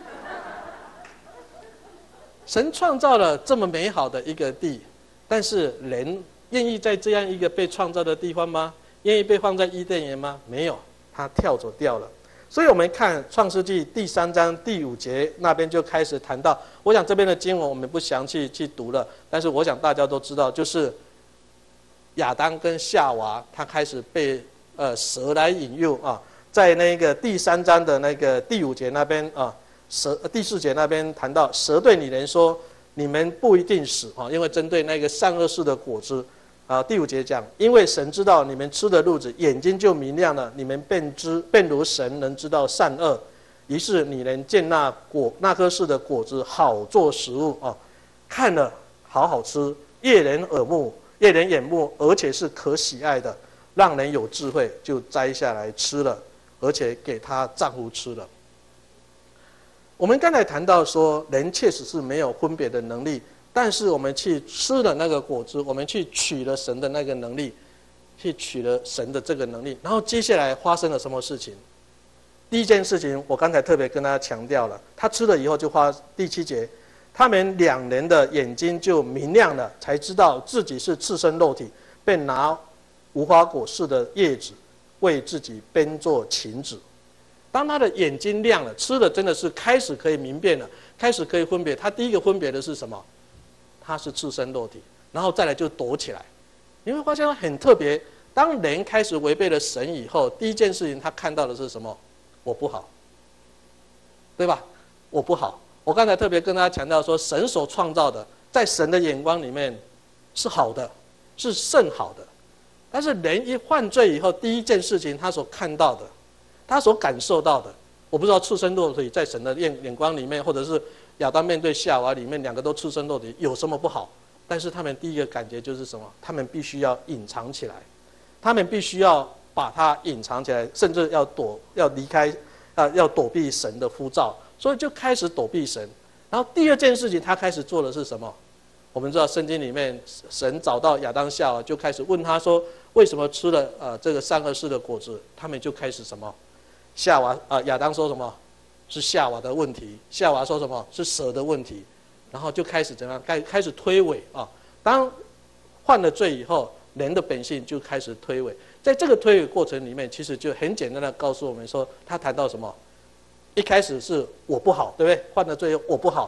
神创造了这么美好的一个地，但是人愿意在这样一个被创造的地方吗？愿意被放在伊甸园吗？没有，他跳走掉了。所以我们看创世纪第三章第五节那边就开始谈到，我想这边的经文我们不详细去读了，但是我想大家都知道，就是亚当跟夏娃他开始被呃蛇来引诱啊，在那个第三章的那个第五节那边啊，蛇第四节那边谈到，蛇对女人说：“你们不一定死啊，因为针对那个善恶树的果子。”啊，第五节讲，因为神知道你们吃的路子，眼睛就明亮了，你们便知便如神能知道善恶，于是你能见那果那棵树的果子好做食物啊，看了好好吃，悦人耳目，悦人眼目，而且是可喜爱的，让人有智慧，就摘下来吃了，而且给他丈夫吃了。我们刚才谈到说，人确实是没有分别的能力。但是我们去吃了那个果子，我们去取了神的那个能力，去取了神的这个能力，然后接下来发生了什么事情？第一件事情，我刚才特别跟大家强调了，他吃了以后就发第七节，他们两人的眼睛就明亮了，才知道自己是赤身肉体，便拿无花果树的叶子为自己编做裙子。当他的眼睛亮了，吃了真的是开始可以明辨了，开始可以分别。他第一个分别的是什么？他是赤身肉体，然后再来就躲起来。你会发现很特别，当人开始违背了神以后，第一件事情他看到的是什么？我不好，对吧？我不好。我刚才特别跟大家强调说，神所创造的，在神的眼光里面是好的，是甚好的。但是人一犯罪以后，第一件事情他所看到的，他所感受到的，我不知道赤身肉体在神的眼眼光里面，或者是亚当面对夏娃里面，两个都赤身肉体，有什么不好？但是他们第一个感觉就是什么？他们必须要隐藏起来，他们必须要把它隐藏起来，甚至要躲，要离开，啊，要躲避神的呼召，所以就开始躲避神。然后第二件事情，他开始做的是什么？我们知道圣经里面，神找到亚当夏娃，就开始问他说：为什么吃了呃这个善恶树的果子？他们就开始什么？夏娃啊，亚当说什么？是夏娃的问题。夏娃说什么？是蛇的问题。然后就开始怎样？开开始推诿啊！当犯了罪以后，人的本性就开始推诿。在这个推诿过程里面，其实就很简单的告诉我们说，他谈到什么？一开始是我不好，对不对？犯了罪我不好。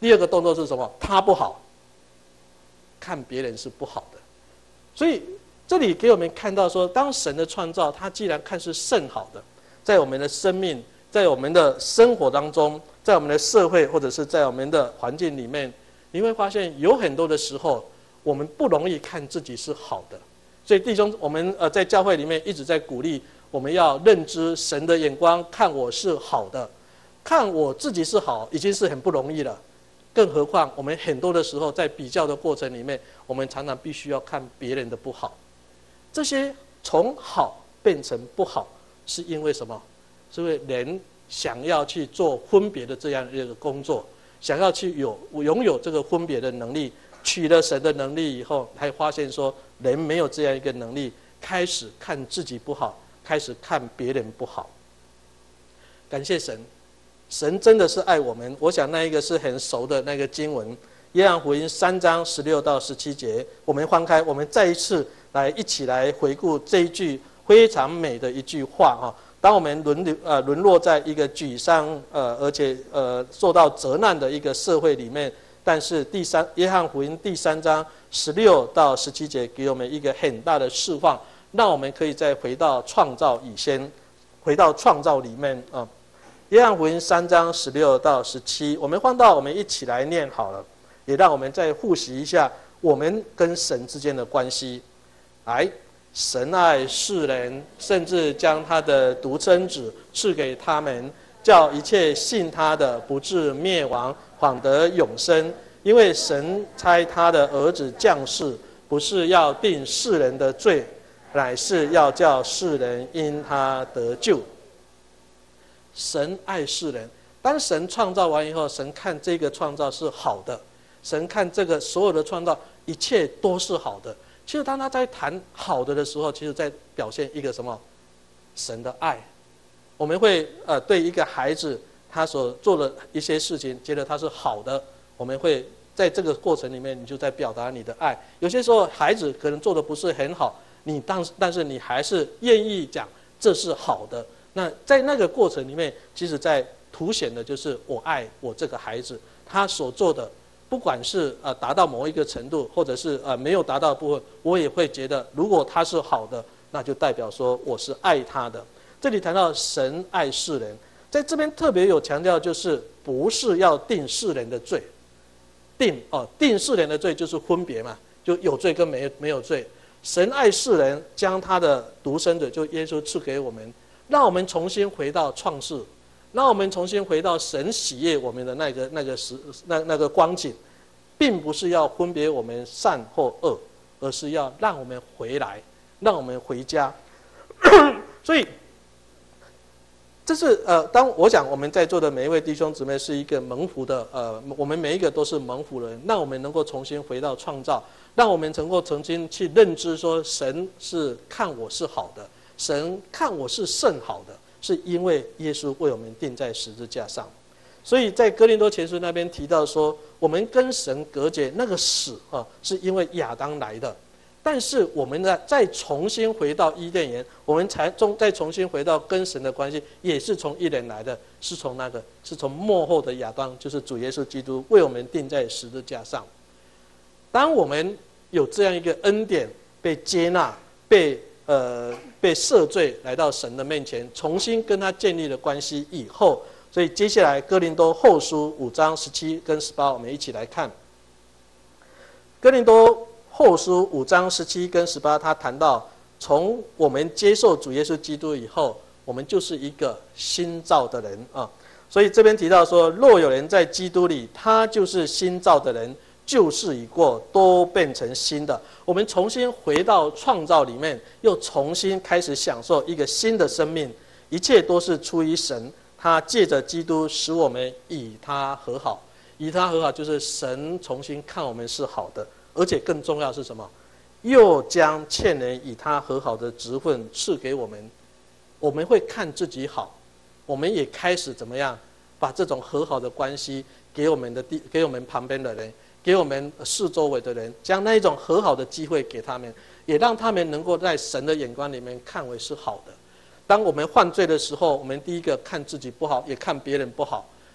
第二个动作是什么？他不好，看别人是不好的。所以这里给我们看到说，当神的创造，他既然看是甚好的，在我们的生命，在我们的生活当中，在我们的社会或者是在我们的环境里面，你会发现有很多的时候，我们不容易看自己是好的。所以弟兄，我们呃在教会里面一直在鼓励我们要认知神的眼光，看我是好的，看我自己是好，已经是很不容易了。更何况我们很多的时候在比较的过程里面，我们常常必须要看别人的不好。这些从好变成不好，是因为什么？是因为人想要去做分别的这样一个工作，想要去有拥有这个分别的能力，取了神的能力以后，才发现说人没有这样一个能力，开始看自己不好，开始看别人不好。感谢神，神真的是爱我们。我想那一个是很熟的那个经文，约翰福音三章十六到十七节，我们翻开，我们再一次来一起来回顾这一句非常美的一句话啊！当我们沦流呃沦落在一个沮丧呃而且呃受到责难的一个社会里面，但是第三约翰福音第三章十六到十七节给我们一个很大的释放，让我们可以再回到创造以先，回到创造里面啊。约翰福音三章十六到十七，我们放到我们一起来念好了，也让我们再复习一下我们跟神之间的关系。来，神爱世人，甚至将他的独生子赐给他们，叫一切信他的不至灭亡，反得永生。因为神差他的儿子降世，不是要定世人的罪，乃是要叫世人因他得救。神爱世人，当神创造完以后，神看这个创造是好的，神看这个所有的创造一切都是好的。其实当他在谈好的的时候，其实在表现一个什么？神的爱。我们会呃对一个孩子他所做的一些事情，觉得他是好的，我们会在这个过程里面，你就在表达你的爱。有些时候孩子可能做的不是很好，你当但是你还是愿意讲这是好的。那在那个过程里面，其实在凸显的就是我爱我这个孩子，他所做的。不管是呃达到某一个程度，或者是呃没有达到的部分，我也会觉得，如果他是好的，那就代表说我是爱他的。这里谈到神爱世人，在这边特别有强调，就是不是要定世人的罪，定哦定世人的罪就是分别嘛，就有罪跟没没有罪。神爱世人，将他的独生子就耶稣赐给我们，让我们重新回到创世。让我们重新回到神喜悦我们的那个那个时那那个光景，并不是要分别我们善或恶，而是要让我们回来，让我们回家。所以，这是呃，当我讲我们在座的每一位弟兄姊妹是一个蒙福的呃，我们每一个都是蒙福的人，让我们能够重新回到创造，让我们能够重新去认知说，神是看我是好的，神看我是甚好的。是因为耶稣为我们钉在十字架上，所以在哥林多前书那边提到说，我们跟神隔绝那个死啊，是因为亚当来的。但是我们呢，再重新回到伊甸园，我们才中再重新回到跟神的关系，也是从一人来的，是从那个是从末后的亚当，就是主耶稣基督为我们钉在十字架上。当我们有这样一个恩典被接纳，被呃，被赦罪来到神的面前，重新跟他建立了关系以后，所以接下来哥林多后书五章十七跟十八，我们一起来看。哥林多后书五章十七跟十八，他谈到从我们接受主耶稣基督以后，我们就是一个新造的人啊。所以这边提到说，若有人在基督里，他就是新造的人。旧事已过，都变成新的。我们重新回到创造里面，又重新开始享受一个新的生命。一切都是出于神，他借着基督使我们与他和好。与他和好，就是神重新看我们是好的，而且更重要是什么？又将欠人与他和好的职分赐给我们。我们会看自己好，我们也开始怎么样？把这种和好的关系给我们的地，给我们旁边的人。给我们四周围的人，将那一种和好的机会给他们，也让他们能够在神的眼光里面看为是好的。当我们犯罪的时候，我们第一个看自己不好，也看别人不好。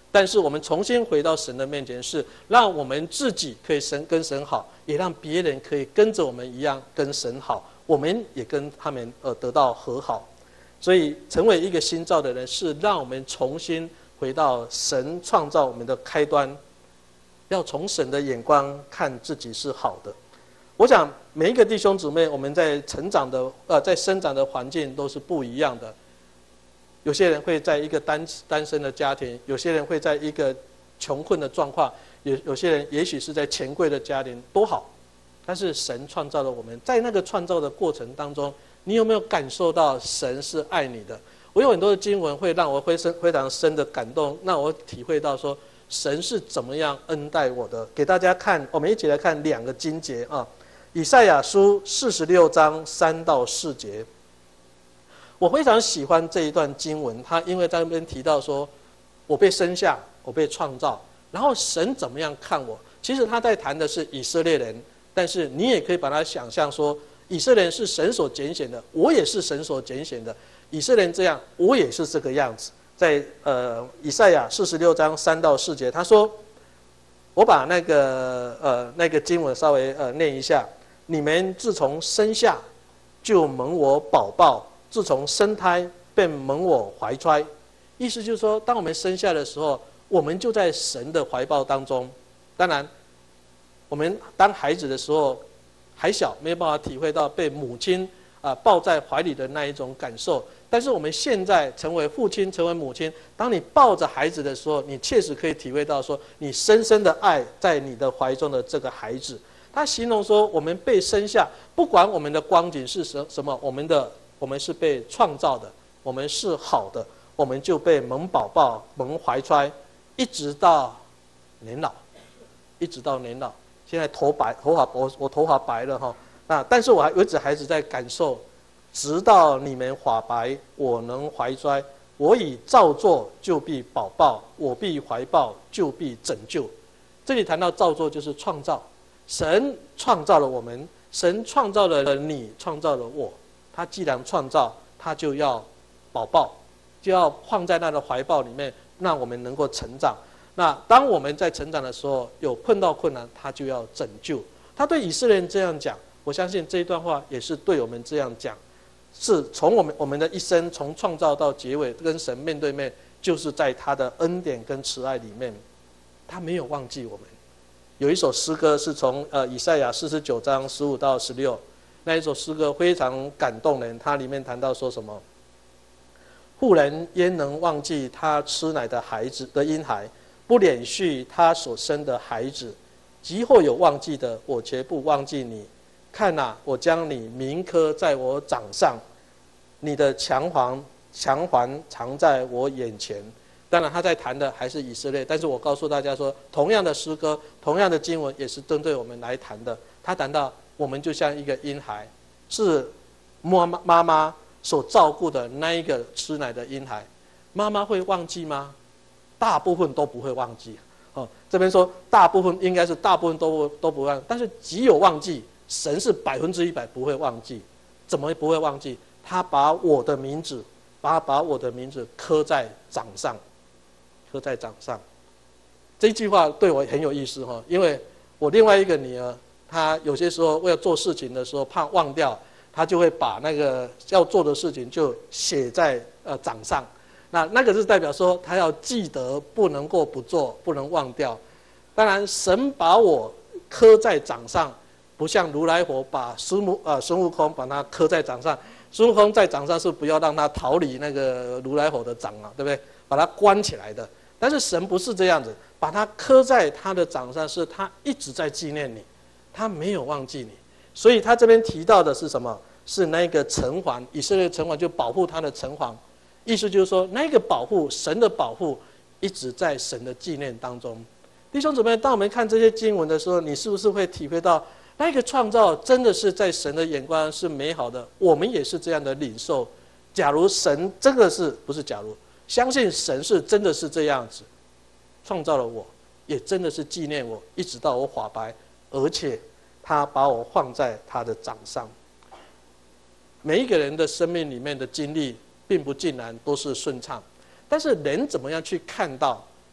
但是我们重新回到神的面前，是让我们自己可以神跟神好，也让别人可以跟着我们一样跟神好，我们也跟他们呃得到和好。所以成为一个新造的人，是让我们重新回到神创造我们的开端，要从神的眼光看自己是好的。我想每一个弟兄姊妹，我们在成长的呃在生长的环境都是不一样的。有些人会在一个单单身的家庭，有些人会在一个穷困的状况，有有些人也许是在钱柜的家庭，都好。但是神创造了我们，在那个创造的过程当中，你有没有感受到神是爱你的？我有很多的经文会让我非常非常深的感动，让我体会到说神是怎么样恩待我的。给大家看，我们一起来看两个经节啊，以赛亚书四十六章三到四节。我非常喜欢这一段经文，他因为在那边提到说，我被生下，我被创造，然后神怎么样看我？其实他在谈的是以色列人，但是你也可以把它想象说，以色列人是神所拣选的，我也是神所拣选的。以色列人这样，我也是这个样子。在呃以赛亚四十六章三到四节，他说，我把那个呃那个经文稍微呃念一下：你们自从生下，就蒙我宝宝。自从生胎便蒙我怀揣，意思就是说，当我们生下的时候，我们就在神的怀抱当中。当然，我们当孩子的时候还小，没有办法体会到被母亲啊、呃、抱在怀里的那一种感受。但是我们现在成为父亲，成为母亲，当你抱着孩子的时候，你确实可以体会到说，你深深的爱在你的怀中的这个孩子。他形容说，我们被生下，不管我们的光景是什什么，我们的。我们是被创造的，我们是好的，我们就被蒙宝宝、蒙怀揣，一直到年老，一直到年老。现在头白，头发我我头发白了哈，那但是我还有一还是在感受，直到你们发白，我能怀揣，我以造作就必保抱，我必怀抱就必拯救。这里谈到造作就是创造，神创造了我们，神创造了你，创造了我。他既然创造，他就要保抱，就要放在他的怀抱里面，让我们能够成长。那当我们在成长的时候，有碰到困难，他就要拯救。他对以色列人这样讲，我相信这一段话也是对我们这样讲。是从我们我们的一生，从创造到结尾，跟神面对面，就是在他的恩典跟慈爱里面，他没有忘记我们。有一首诗歌是从呃以赛亚四十九章十五到十六。那一首诗歌非常感动人，它里面谈到说什么？妇人焉能忘记她吃奶的孩子的婴孩，不怜恤她所生的孩子？即或有忘记的，我绝不忘记你。看哪、啊，我将你铭刻在我掌上，你的强环强环藏在我眼前。当然，他在谈的还是以色列，但是我告诉大家说，同样的诗歌，同样的经文，也是针对我们来谈的。他谈到，我们就像一个婴孩，是妈妈妈妈所照顾的那一个吃奶的婴孩，妈妈会忘记吗？大部分都不会忘记。哦，这边说大部分应该是大部分都都不忘，但是极有忘记，神是百分之一百不会忘记。怎么不会忘记？他把我的名字，把把我的名字刻在掌上，刻在掌上。这句话对我很有意思哈，因为我另外一个女儿。他有些时候为了做事情的时候怕忘掉，他就会把那个要做的事情就写在呃掌上。那那个是代表说他要记得，不能够不做，不能忘掉。当然，神把我刻在掌上，不像如来佛把孙悟呃孙悟空把他刻在掌上。孙悟空在掌上是不要让他逃离那个如来佛的掌啊，对不对？把他关起来的。但是神不是这样子，把他刻在他的掌上，是他一直在纪念你。他没有忘记你，所以他这边提到的是什么？是那个城环，以色列城环就保护他的城环，意思就是说，那个保护，神的保护一直在神的纪念当中。弟兄姊妹，当我们看这些经文的时候，你是不是会体会到那个创造真的是在神的眼光是美好的？我们也是这样的领受。假如神真的是不是假如相信神是真的是这样子创造了我，也真的是纪念我，一直到我发白。而且他把我放在他的掌上。每一个人的生命里面的经历并不尽然都是顺畅，但是人怎么样去看到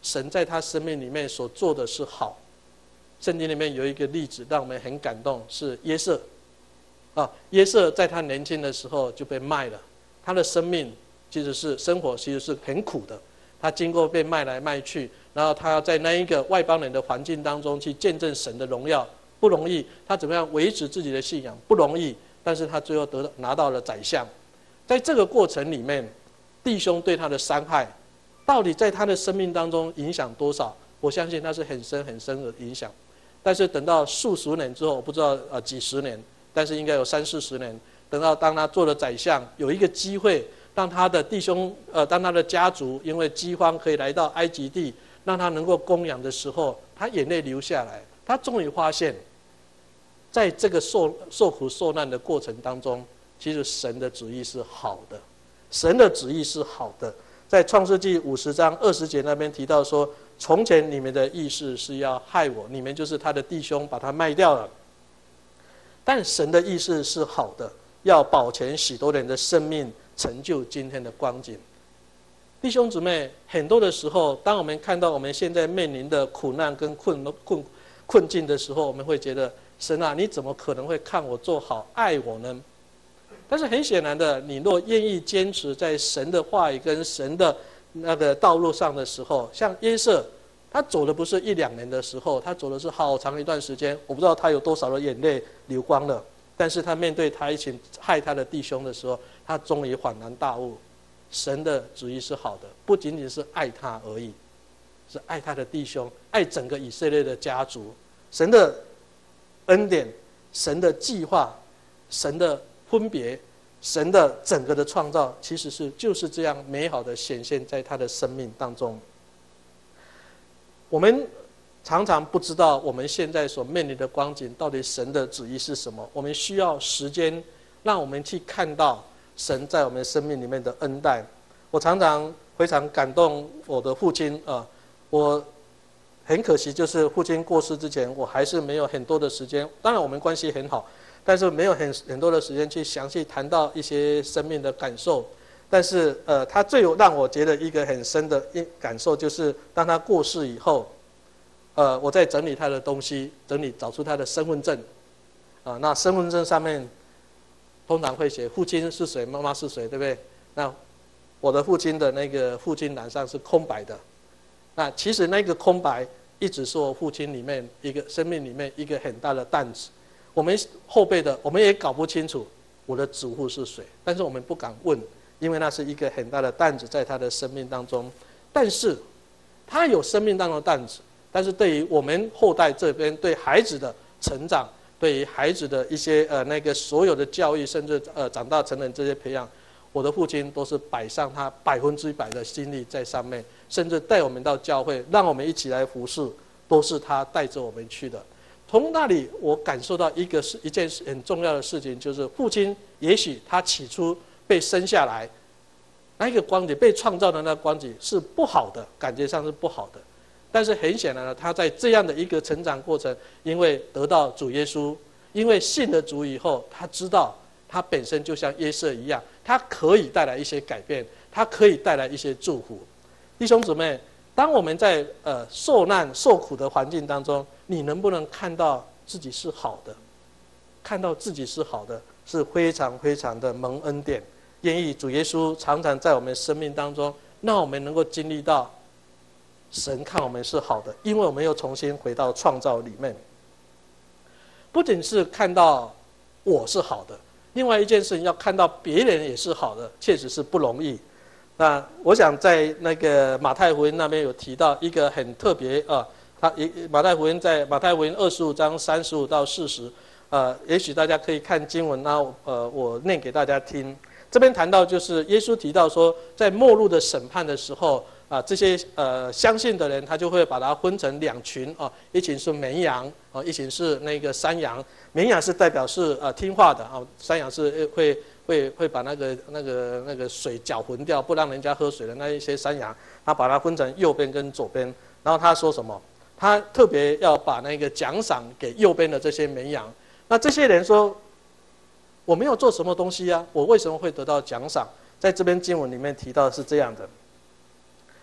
神在他生命里面所做的是好。圣经里面有一个例子让我们很感动，是约瑟啊，约瑟在他年轻的时候就被卖了，他的生命其实是生活其实是很苦的，他经过被卖来卖去，然后他要在那一个外邦人的环境当中去见证神的荣耀，不容易。他怎么样维持自己的信仰不容易，但是他最后得到拿到了宰相。在这个过程里面，弟兄对他的伤害，到底在他的生命当中影响多少？我相信那是很深很深的影响。但是等到数十年之后，我不知道呃几十年，但是应该有三四十年。等到当他做了宰相，有一个机会，让他的弟兄呃，当他的家族因为饥荒可以来到埃及地，让他能够供养的时候，他眼泪流下来。他终于发现，在这个受受苦受难的过程当中，其实神的旨意是好的，神的旨意是好的。在创世纪五十章二十节那边提到说，从前你们的意思是要害我，你们就是他的弟兄，把他卖掉了。但神的意思是好的，要保全许多人的生命，成就今天的光景。弟兄姊妹，很多的时候，当我们看到我们现在面临的苦难跟困困困境的时候，我们会觉得，神啊，你怎么可能会看我做好，爱我呢？但是很显然的，你若愿意坚持在神的话语跟神的那个道路上的时候，像约瑟，他走的不是一两年的时候，他走的是好长一段时间。我不知道他有多少的眼泪流光了，但是他面对他一群害他的弟兄的时候，他终于恍然大悟，神的旨意是好的，不仅仅是爱他而已，是爱他的弟兄，爱整个以色列的家族。神的恩典，神的计划，神的分别，神的整个的创造，其实是就是这样美好的显现在他的生命当中。我们常常不知道我们现在所面临的光景到底神的旨意是什么，我们需要时间让我们去看到神在我们生命里面的恩待。我常常非常感动我的父亲啊、呃，我很可惜就是父亲过世之前，我还是没有很多的时间，当然我们关系很好，但是没有很很多的时间去详细谈到一些生命的感受。但是呃，他最有让我觉得一个很深的感受，就是当他过世以后，呃，我在整理他的东西，整理找出他的身份证，啊、呃，那身份证上面通常会写父亲是谁，妈妈是谁，对不对？那我的父亲的那个父亲栏上是空白的，那其实那个空白一直是我父亲里面一个生命里面一个很大的担子。我们后辈的我们也搞不清楚我的祖父是谁，但是我们不敢问，因为那是一个很大的担子在他的生命当中。但是他有生命当中的担子，但是对于我们后代这边对孩子的成长，对于孩子的一些呃那个所有的教育，甚至呃长大成人这些培养，我的父亲都是摆上他百分之一百的心力在上面，甚至带我们到教会，让我们一起来服侍，都是他带着我们去的。从那里我感受到一个是一件很重要的事情，就是父亲也许他起初被生下来那一个光景，被创造的那个光景是不好的，感觉上是不好的。但是很显然的，他在这样的一个成长过程，因为得到主耶稣，因为信了主以后，他知道他本身就像约瑟一样，他可以带来一些改变，他可以带来一些祝福。弟兄姊妹，当我们在呃受难受苦的环境当中，你能不能看到自己是好的？看到自己是好的，是非常非常的蒙恩典。愿意主耶稣常常在我们生命当中，让我们能够经历到神看我们是好的，因为我们又重新回到创造里面。不仅是看到我是好的，另外一件事情要看到别人也是好的，确实是不容易。那我想在那个马太福音那边有提到一个很特别啊，他马太福音在马太福音二十五章三十五到四十，呃，也许大家可以看经文，那呃我念给大家听。这边谈到就是耶稣提到说，在末路的审判的时候啊，这些呃相信的人，他就会把它分成两群啊，一群是绵羊啊，一群是那个山羊。绵羊是代表是呃听话的啊，山羊是会会会把那个那个那个水搅浑掉，不让人家喝水的那一些山羊，他把它分成右边跟左边。然后他说什么？他特别要把那个奖赏给右边的这些绵羊。那这些人说，我没有做什么东西啊，我为什么会得到奖赏？在这边经文里面提到是这样的。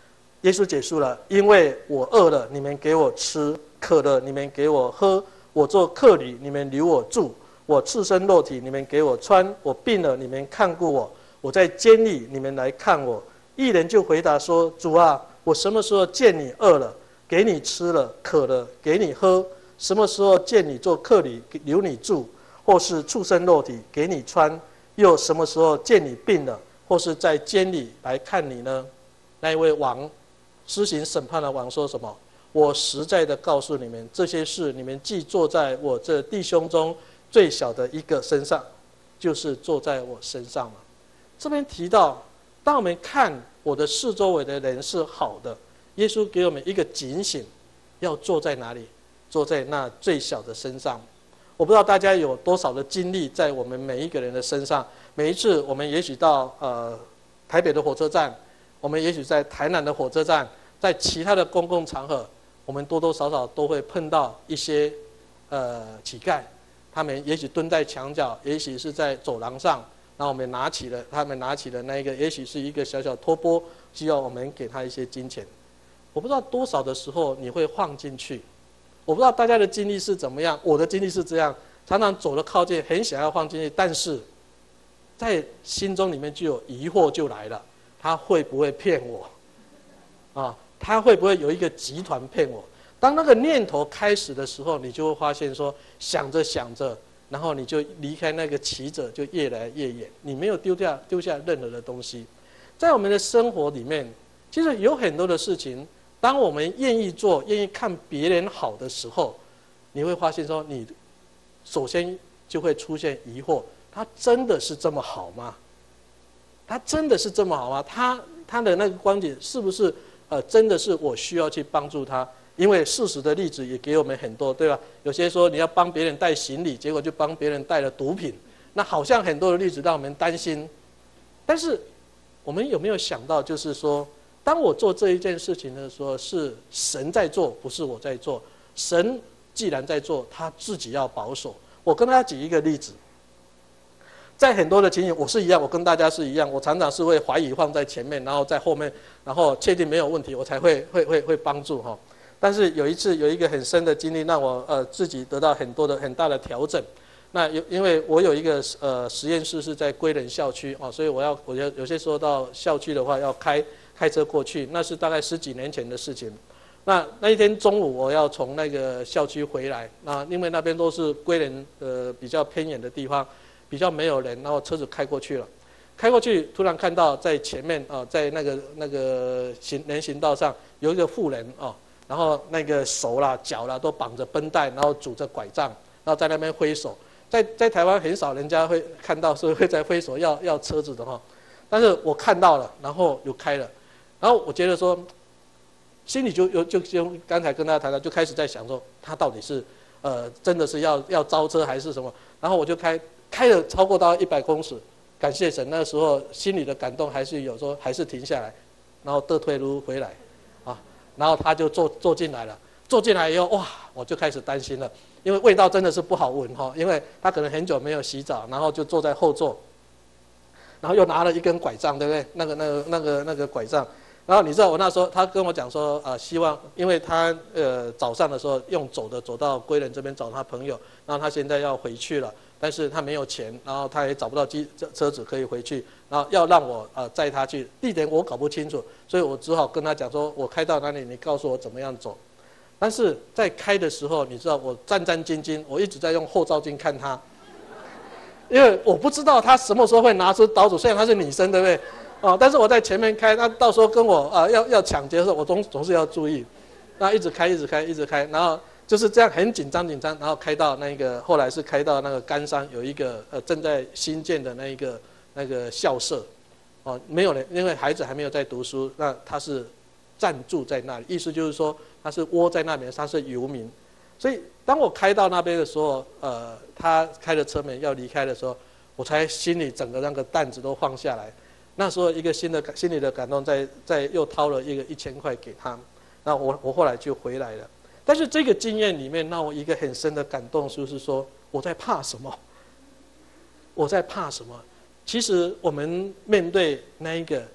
耶稣结束了，因为我饿了，你们给我吃；渴了，你们给我喝；我做客旅，你们留我住；我赤身露体，你们给我穿；我病了，你们看顾我；我在监里，你们来看我。义人就回答说：主啊，我什么时候见你饿了，给你吃了；渴了，给你喝？什么时候见你做客旅，留你住，或是畜生肉体给你穿？又什么时候见你病了，或是在监里来看你呢？那一位王，施行审判的王说什么？我实在的告诉你们，这些事你们既做在我这弟兄中最小的一个身上，就是做在我身上了。这边提到，当我们看我的四周围的人是好的，耶稣给我们一个警醒，要坐在哪里？坐在那最小的身上。我不知道大家有多少的经历在我们每一个人的身上。每一次我们也许到呃台北的火车站，我们也许在台南的火车站，在其他的公共场合，我们多多少少都会碰到一些呃乞丐，他们也许蹲在墙角，也许是在走廊上，然后我们拿起了他们拿起了那一个，也许是一个小小托钵，需要我们给他一些金钱。我不知道多少的时候你会放进去。我不知道大家的经历是怎么样，我的经历是这样，常常走得靠近，很想要放进去，但是在心中里面就有疑惑就来了，他会不会骗我？啊，他会不会有一个集团骗我？当那个念头开始的时候，你就会发现说，想着想着，然后你就离开那个棋子就越来越远，你没有丢掉丢下任何的东西。在我们的生活里面，其实有很多的事情。当我们愿意做、愿意看别人好的时候，你会发现说，你首先就会出现疑惑：他真的是这么好吗？他真的是这么好吗？他他的那个观点是不是呃真的是我需要去帮助他？因为事实的例子也给我们很多，对吧？有些说你要帮别人带行李，结果就帮别人带了毒品，那好像很多的例子让我们担心。但是我们有没有想到，就是说？当我做这一件事情的时候，是神在做，不是我在做。神既然在做，他自己要保守。我跟大家举一个例子，在很多的情形，我是一样，我跟大家是一样，我常常是会怀疑放在前面，然后在后面，然后确定没有问题，我才会会会会帮助哈。但是有一次有一个很深的经历，让我呃自己得到很多的很大的调整。那有因为我有一个呃实验室是在归仁校区哦，所以我要我有有些时候到校区的话要开。开车过去，那是大概十几年前的事情。那那一天中午，我要从那个校区回来，那因为那边都是归仁呃比较偏远的地方，比较没有人，然后车子开过去了。开过去，突然看到在前面啊、呃，在那个那个行人行道上有一个妇人哦，然后那个手啦、脚啦都绑着绷带，然后拄着拐杖，然后在那边挥手。在在台湾很少人家会看到是会在挥手要要车子的哈，但是我看到了，然后有开了。然后我觉得说，心里就有就就刚才跟大家谈到，就开始在想说，他到底是呃真的是要要招车还是什么？然后我就开开了超过到一百公尺，感谢神，那时候心里的感动还是有说还是停下来，然后倒退路回来，啊，然后他就坐坐进来了，坐进来以后哇，我就开始担心了，因为味道真的是不好闻哈，因为他可能很久没有洗澡，然后就坐在后座，然后又拿了一根拐杖，对不对？那个那个那个那个拐杖。然后你知道我那时候，他跟我讲说，啊、呃，希望，因为他呃早上的时候用走的走到归仁这边找他朋友，然后他现在要回去了，但是他没有钱，然后他也找不到机车子可以回去，然后要让我呃载他去，地点我搞不清楚，所以我只好跟他讲说，我开到哪里，你告诉我怎么样走。但是在开的时候，你知道我战战兢兢，我一直在用后照镜看他，因为我不知道他什么时候会拿出刀子，虽然他是女生，对不对？哦，但是我在前面开，那到时候跟我啊、呃、要要抢劫的时候，我总总是要注意，那一直开一直开一直开，然后就是这样很紧张紧张，然后开到那个后来是开到那个冈山有一个呃正在新建的那一个那个校舍，哦没有人，因为孩子还没有在读书，那他是暂住在那里，意思就是说他是窝在那边，他是游民，所以当我开到那边的时候，呃他开了车门要离开的时候，我才心里整个那个担子都放下来。那时候一个新的心里的感动在，在在又掏了一个一千块给他，那我我后来就回来了。但是这个经验里面让我一个很深的感动，就是说我在怕什么？我在怕什么？其实我们面对那一个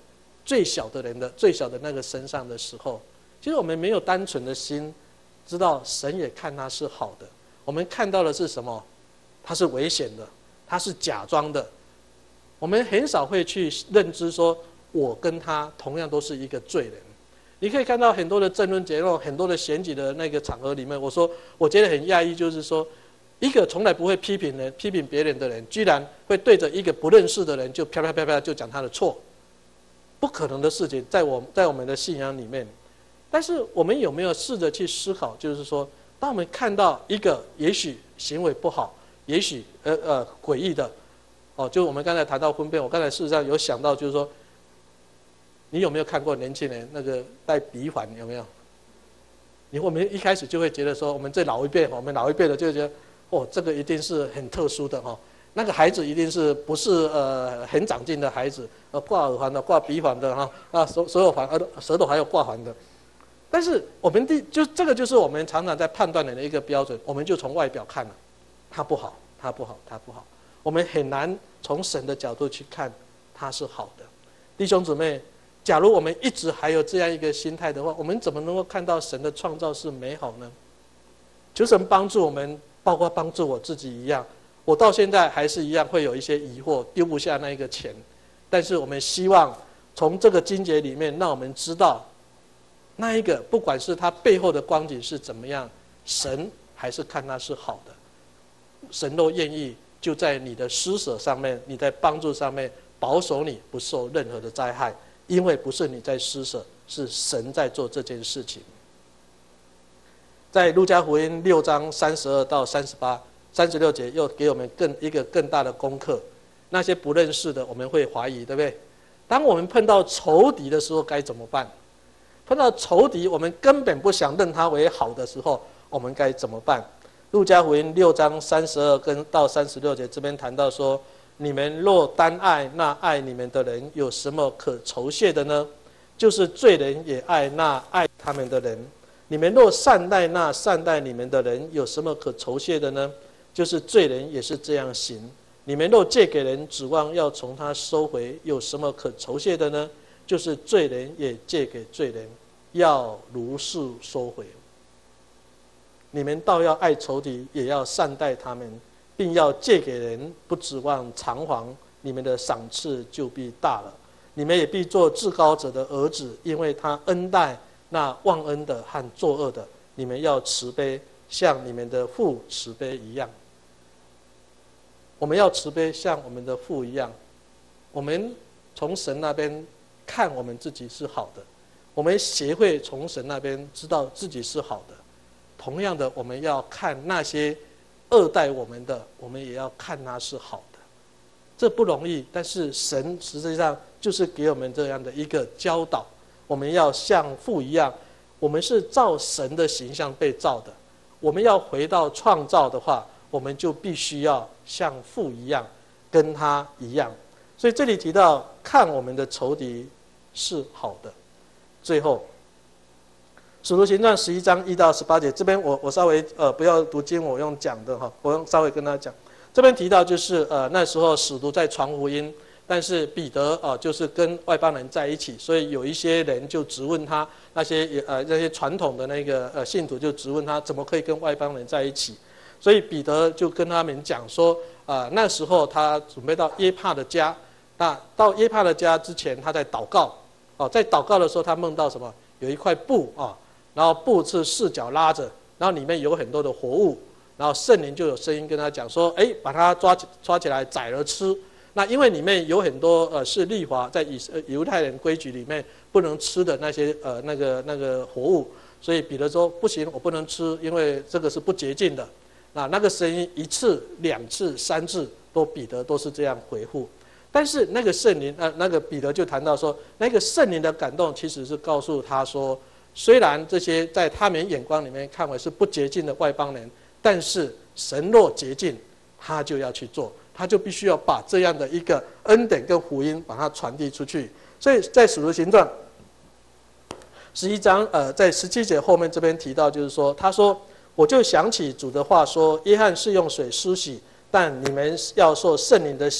最小的人的最小的那个身上的时候，其实我们没有单纯的心，知道神也看他是好的。我们看到的是什么？他是危险的，他是假装的。我们很少会去认知说，我跟他同样都是一个罪人。你可以看到很多的政论节目，很多的选举的那个场合里面，我说我觉得很讶异，就是说，一个从来不会批评人、批评别人的人，居然会对着一个不认识的人就啪啪啪啪就讲他的错，不可能的事情，在我在我们的信仰里面。但是我们有没有试着去思考，就是说，当我们看到一个也许行为不好，也许呃呃诡异的，哦，就我们刚才谈到分辨，我刚才事实上有想到，就是说，你有没有看过年轻人那个戴鼻环？有没有？你我们一开始就会觉得说，我们这老一辈，我们老一辈的就觉得，哦，这个一定是很特殊的哈、哦，那个孩子一定是不是呃很长进的孩子，呃挂耳环的、挂鼻环的哈，啊所所有环呃舌头还有挂环的。但是我们第就这个就是我们常常在判断人的一个标准，我们就从外表看了，他不好，他不好，他不好，我们很难从神的角度去看他是好的。弟兄姊妹，假如我们一直还有这样一个心态的话，我们怎么能够看到神的创造是美好呢？求神帮助我们，包括帮助我自己一样，我到现在还是一样会有一些疑惑，丢不下那一个钱。但是我们希望从这个经节里面，让我们知道。那一个，不管是他背后的光景是怎么样，神还是看他是好的。神若愿意，就在你的施舍上面，你在帮助上面保守你不受任何的灾害，因为不是你在施舍，是神在做这件事情。在路加福音六章三十二到三十八、三十六节，又给我们更一个更大的功课。那些不认识的，我们会怀疑，对不对？当我们碰到仇敌的时候，该怎么办？碰到仇敌，我们根本不想认他为好的时候，我们该怎么办？路加福音六章三十二跟到三十六节这边谈到说：你们若单爱那爱你们的人，有什么可酬谢的呢？就是罪人也爱那爱他们的人。你们若善待那善待你们的人，有什么可酬谢的呢？就是罪人也是这样行。你们若借给人，指望要从他收回，有什么可酬谢的呢？就是罪人也借给罪人，要如是收回。你们倒要爱仇敌，也要善待他们，并要借给人，不指望偿还，你们的赏赐就必大了。你们也必做至高者的儿子，因为他恩待那忘恩的和作恶的。你们要慈悲，像你们的父慈悲一样。我们要慈悲，像我们的父一样。我们从神那边看我们自己是好的，我们学会从神那边知道自己是好的。同样的，我们要看那些恶待我们的，我们也要看他是好的。这不容易，但是神实际上就是给我们这样的一个教导。我们要像父一样，我们是照神的形象被造的。我们要回到创造的话，我们就必须要像父一样，跟他一样。所以这里提到看我们的仇敌是好的。最后，使徒行传十一章一到十八节，这边我我稍微呃不要读经，我用讲的哈，我用稍微跟他讲。这边提到就是呃那时候使徒在传福音，但是彼得啊、呃、就是跟外邦人在一起，所以有一些人就质问他，那些呃那些传统的那个呃信徒就质问他，怎么可以跟外邦人在一起？所以彼得就跟他们讲说，啊、呃、那时候他准备到耶帕的家。那到耶帕的家之前，他在祷告，哦，在祷告的时候，他梦到什么？有一块布啊、哦，然后布是四角拉着，然后里面有很多的活物，然后圣灵就有声音跟他讲说：“哎，把它抓起抓起来宰了吃。”那因为里面有很多呃是律法在以犹太人规矩里面不能吃的那些呃那个那个活物，所以彼得说：“不行，我不能吃，因为这个是不洁净的。”那那个声音一次、两次、三次，都彼得都是这样回复。但是那个圣灵，呃，那个彼得就谈到说，那个圣灵的感动其实是告诉他说，虽然这些在他们眼光里面看为是不洁净的外邦人，但是神若洁净，他就要去做，他就必须要把这样的一个恩典跟福音把它传递出去。所以在使徒行传十一章，呃，在十七节后面这边提到，就是说，他说，我就想起主的话说，约翰是用水施洗，但你们要受圣灵的洗。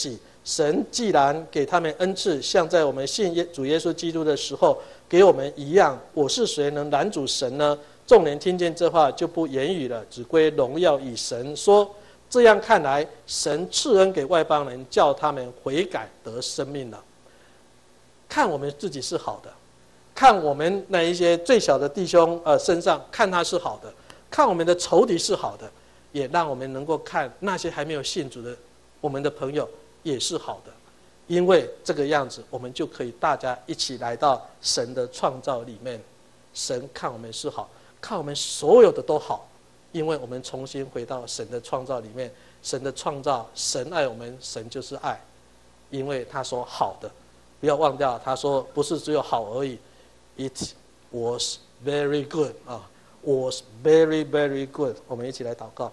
神既然给他们恩赐，像在我们信耶主耶稣基督的时候给我们一样，我是谁能拦阻神呢？众人听见这话就不言语了，只归荣耀与神说。这样看来，神赐恩给外邦人，叫他们悔改得生命了。看我们自己是好的，看我们那一些最小的弟兄呃身上看他是好的，看我们的仇敌是好的，也让我们能够看那些还没有信主的我们的朋友也是好的。因为这个样子，我们就可以大家一起来到神的创造里面。神看我们是好，看我们所有的都好。因为我们重新回到神的创造里面，神的创造，神爱我们，神就是爱，因为他说好的，不要忘掉，他说不是只有好而已 ，It was very good 啊 ，was very very good。我们一起来祷告。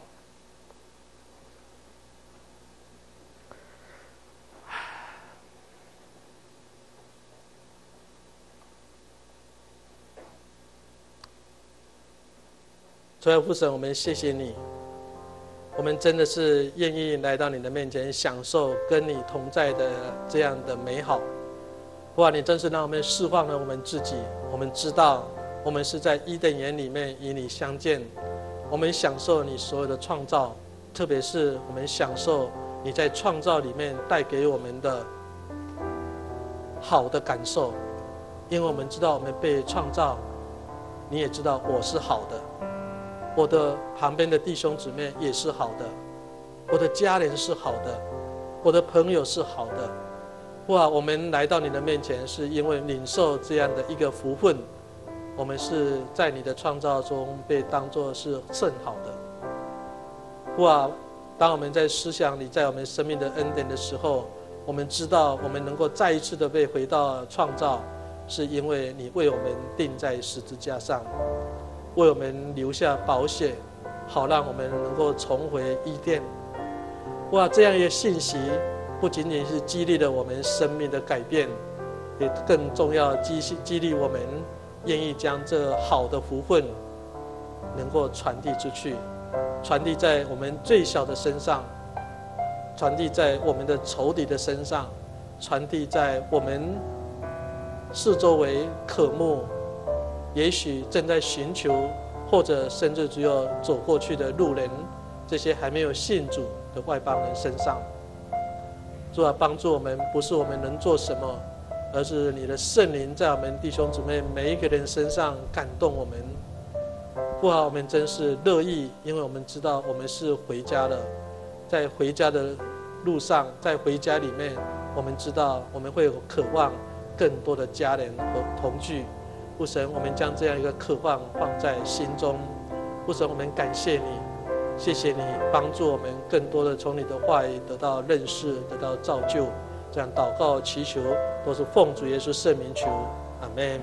主啊，父神，我们谢谢你，我们真的是愿意来到你的面前，享受跟你同在的这样的美好。哇，你真是让我们释放了我们自己，我们知道我们是在伊甸园里面与你相见，我们享受你所有的创造，特别是我们享受你在创造里面带给我们的好的感受，因为我们知道我们被创造，你也知道我是好的，我的旁边的弟兄姊妹也是好的，我的家人是好的，我的朋友是好的。哇，我们来到你的面前，是因为领受这样的一个福分，我们是在你的创造中被当作是甚好的。哇，当我们在思想你在我们生命的恩典的时候，我们知道我们能够再一次的被回到创造，是因为你为我们钉在十字架上，为我们留下宝血，好让我们能够重回伊甸。哇，这样一个信息不仅仅是激励了我们生命的改变，也更重要激激励我们愿意将这好的福分能够传递出去，传递在我们最小的身上，传递在我们的仇敌的身上，传递在我们四周围渴慕也许正在寻求，或者甚至只有走过去的路人，这些还没有信主的外邦人身上。主啊，帮助我们，不是我们能做什么，而是你的圣灵在我们弟兄姊妹每一个人身上感动我们。不好，我们真是乐意，因为我们知道我们是回家了，在回家的路上，在回家里面，我们知道我们会渴望更多的家人和同聚。父神，我们将这样一个渴望放在心中。父神，我们感谢你，谢谢你帮助我们更多的从你的话语得到认识，得到造就。这样祷告祈求，都是奉主耶稣圣名求，阿们。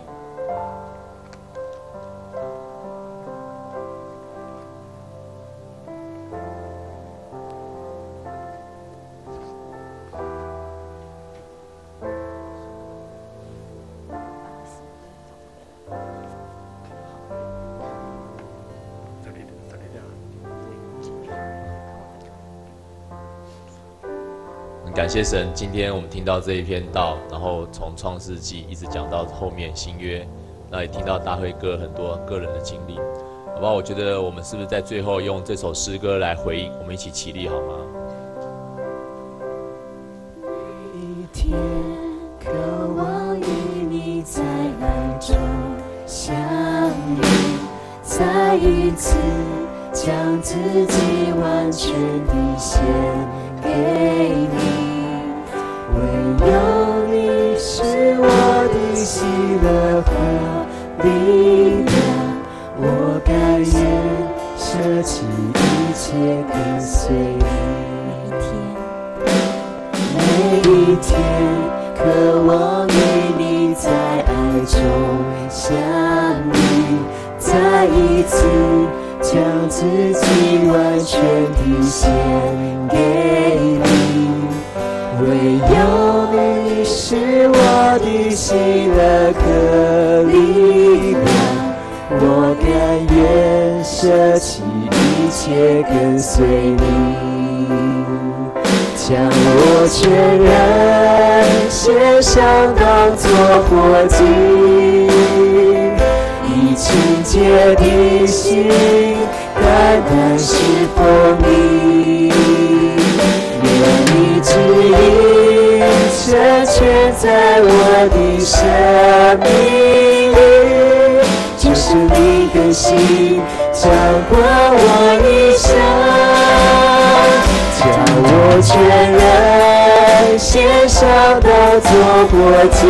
感谢神，今天我们听到这一篇道，然后从创世纪一直讲到后面新约，那也听到大卫哥很多个人的经历，好不好？我觉得我们是不是在最后用这首诗歌来回应？我们一起起立好吗？ 每一天渴望与你在爱中相遇，再一次将自己完全地献给你。唯有你是我的喜乐和力量，我甘愿舍弃一切跟随你。每一天渴望与你在爱中相遇，再一次将自己完全地献给你。唯有你是我的喜乐和力量，我甘愿舍弃一切跟随你。 将我全然献上，当作活祭，以清洁的心，单单侍奉你。愿你旨意成全在我的生命里，就生命更新，掌管我一生，将我全然献上，当作活祭，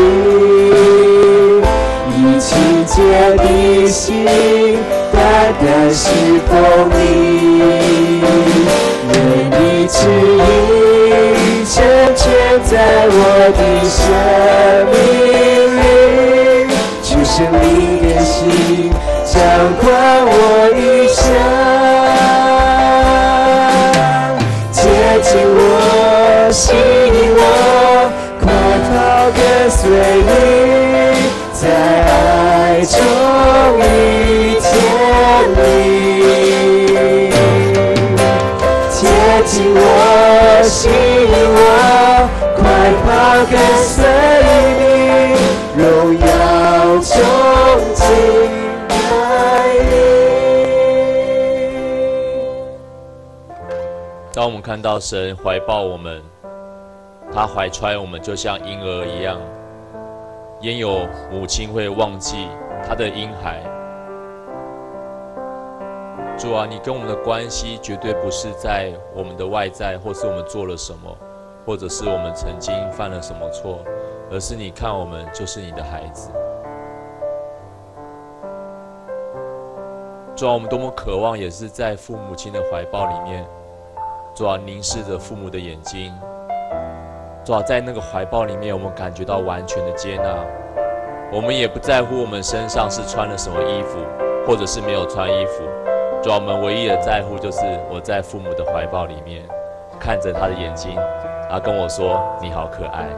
以清洁的心，单单侍奉你。愿你旨意成全在我的生命里，主生命更新，掌管我一生，接近我，吸引我，快跑跟随你，在爱中遇见你。接近我，吸引我，快跑跟随你，荣耀中敬拜你。 当我们看到神怀抱我们，他怀揣我们就像婴儿一样，焉有母亲会忘记她的婴孩？主啊，你跟我们的关系绝对不是在我们的外在，或是我们做了什么，或者是我们曾经犯了什么错，而是你看我们就是你的孩子。主啊，我们多么渴望也是在父母亲的怀抱里面，主啊，凝视着父母的眼睛，主啊，在那个怀抱里面，我们感觉到完全的接纳，我们也不在乎我们身上是穿了什么衣服，或者是没有穿衣服。主啊，我们唯一的在乎就是我在父母的怀抱里面，看着他的眼睛，然后跟我说：“你好可爱。”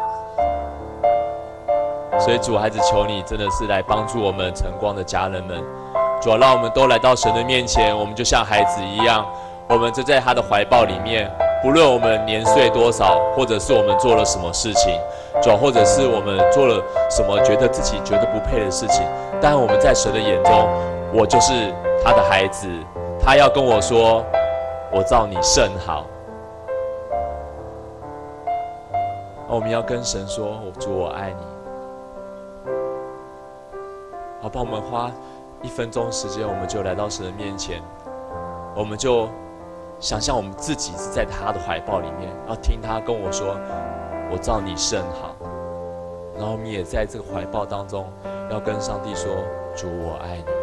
所以主，孩子，求你真的是来帮助我们晨光的家人们。主啊，让我们都来到神的面前，我们就像孩子一样，我们就在他的怀抱里面，不论我们年岁多少，或者是我们做了什么事情，主啊，或者是我们做了什么觉得自己觉得不配的事情，但我们在神的眼中，我就是他的孩子，他要跟我说：“我造你甚好。”我们要跟神说：“主，我爱你。”好吧，我们花一分钟时间，我们就来到神的面前，我们就想象我们自己是在他的怀抱里面，要听他跟我说：“我造你甚好。”然后我们也在这个怀抱当中，要跟上帝说：“主，我爱你。”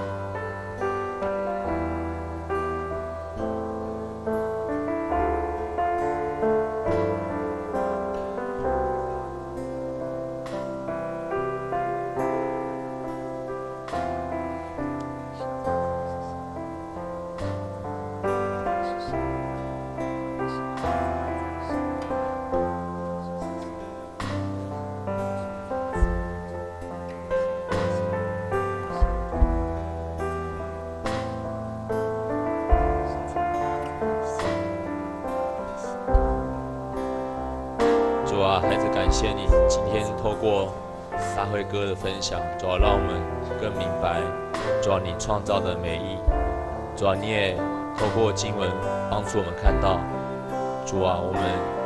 主啊，孩子，感谢你今天透过大辉哥的分享，主啊，让我们更明白，主啊，你创造的美意，主啊，你也透过经文帮助我们看到，主啊，我们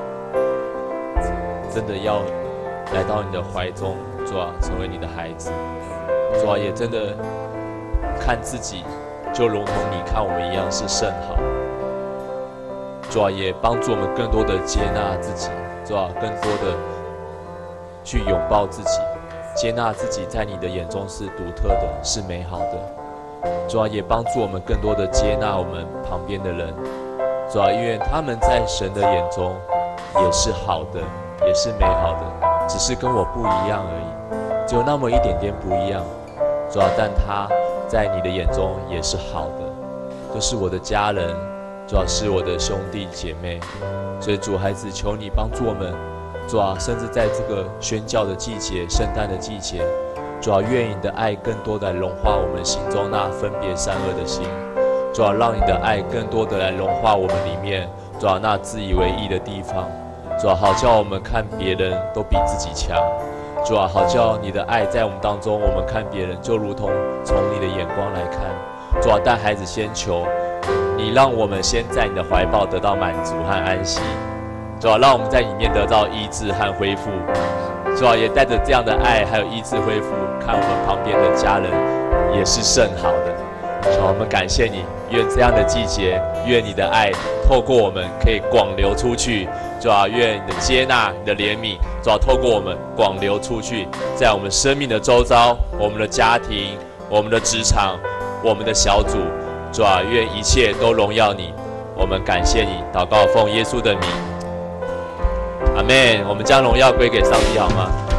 真的要来到你的怀中，主啊，成为你的孩子，主啊，也真的看自己就如同你看我们一样是甚好，主啊，也帮助我们更多的接纳自己。主啊，更多的去拥抱自己，接纳自己在你的眼中是独特的，是美好的。主啊，也帮助我们更多的接纳我们旁边的人。主啊，因为他们在神的眼中也是好的，也是美好的，只是跟我不一样而已，只有那么一点点不一样。主啊，但他在你的眼中也是好的，就是我的家人，主啊，是我的兄弟姐妹。所以主孩子，求你帮助我们，主啊，甚至在这个宣教的季节、圣诞的季节，主啊，愿你的爱更多的来融化我们心中那分别善恶的心，主啊，让你的爱更多的来融化我们里面主啊，那自以为义的地方，主啊，好叫我们看别人都比自己强，主啊，好叫你的爱在我们当中，我们看别人就如同从你的眼光来看，主啊，但孩子先求你，让我们先在你的怀抱得到满足和安息，主啊，让我们在里面得到医治和恢复，主啊，也带着这样的爱还有医治恢复，看我们旁边的家人也是甚好的。主啊，我们感谢你，愿这样的季节，愿你的爱透过我们可以广流出去。主啊，愿你的接纳、你的怜悯，主啊，透过我们广流出去，在我们生命的周遭、我们的家庭、我们的职场、我们的小组，主啊，愿一切都荣耀你。我们感谢你，祷告奉耶稣的名，阿们。我们将荣耀归给上帝，好吗？